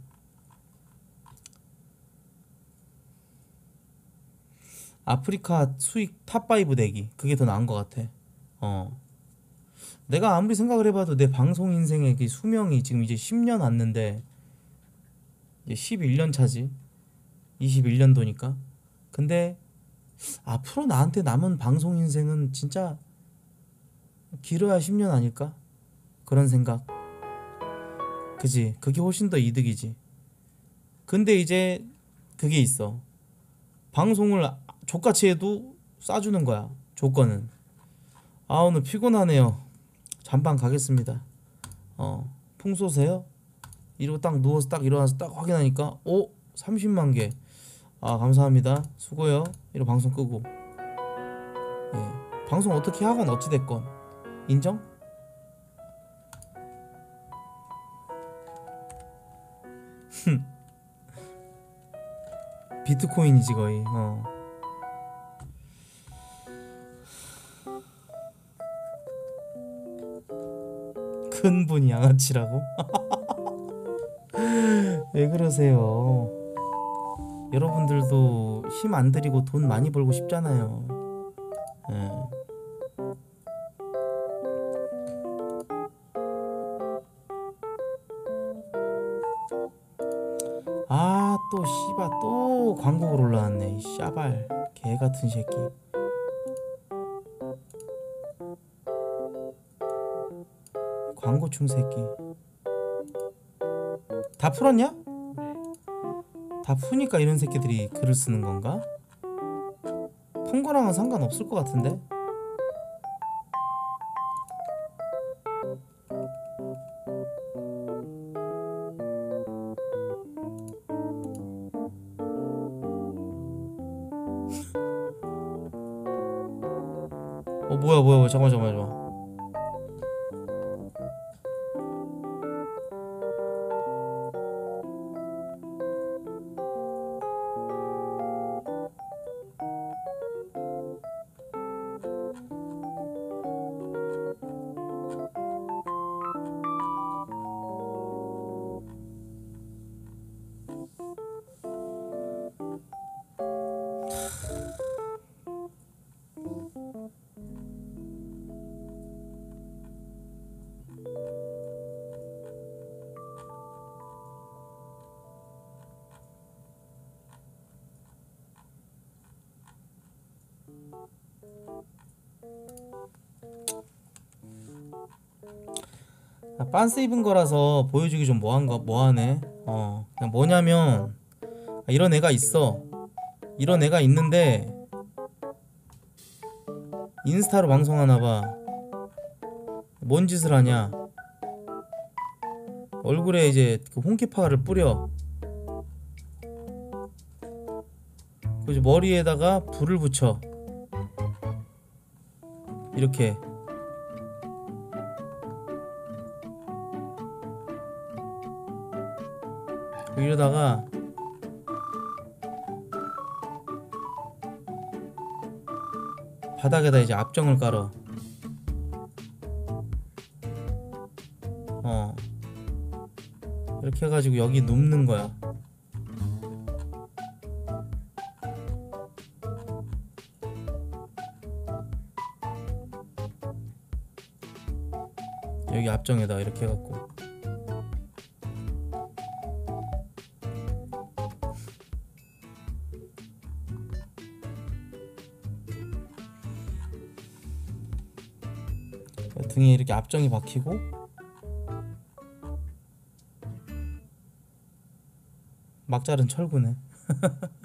아프리카 수익 탑오 되기 그게 더 나은 것 같아. 어. 내가 아무리 생각을 해봐도 내 방송 인생의 그 수명이 지금 이제 십 년 왔는데 이제 십일 년 차지. 이십일 년도니까. 근데 앞으로 나한테 남은 방송 인생은 진짜 길어야 십 년 아닐까? 그런 생각. 그지? 그게 훨씬 더 이득이지. 근데 이제 그게 있어. 방송을 족같이 해도 싸주는 거야. 조건은. 아 오늘 피곤하네요. 잠방 가겠습니다. 어 풍소세요? 이러고 딱 누워서 딱 일어나서 딱 확인하니까 오 삼십만 개. 아 감사합니다. 수고요. 이러고 방송 끄고. 예. 방송 어떻게 하건 어찌됐건 인정? 비트코인이지 거의. 어. 큰 분이 양아치라고? 왜 그러세요? 여러분들도 힘 안 들이고 돈 많이 벌고 싶잖아요. 예. 아, 또 씨발 또 광고가 올라왔네. 이 씨발 개 같은 새끼. 광고충 새끼. 다 풀었냐? 다 푸니까 이런 새끼들이 글을 쓰는 건가? 푼 거랑은 상관없을 것 같은데? 어 뭐야 뭐야 뭐야 잠깐만 잠깐만 잠깐만. 아, 빤스 입은 거라서 보여주기 좀 뭐한 거 뭐하네. 어 그냥 뭐냐면 아, 이런 애가 있어. 이런 애가 있는데 인스타로 방송하나 봐. 뭔 짓을 하냐? 얼굴에 이제 그 홍키파를 뿌려. 그리고 이제 머리에다가 불을 붙여. 이렇게. 이러다가 바닥에다 이제 압정을 깔어. 어 이렇게 해가지고 여기 눕는 거야. 여기 앞정에다 이렇게 해갖고 등에 이렇게 앞정이 박히고 막 자른 철구네.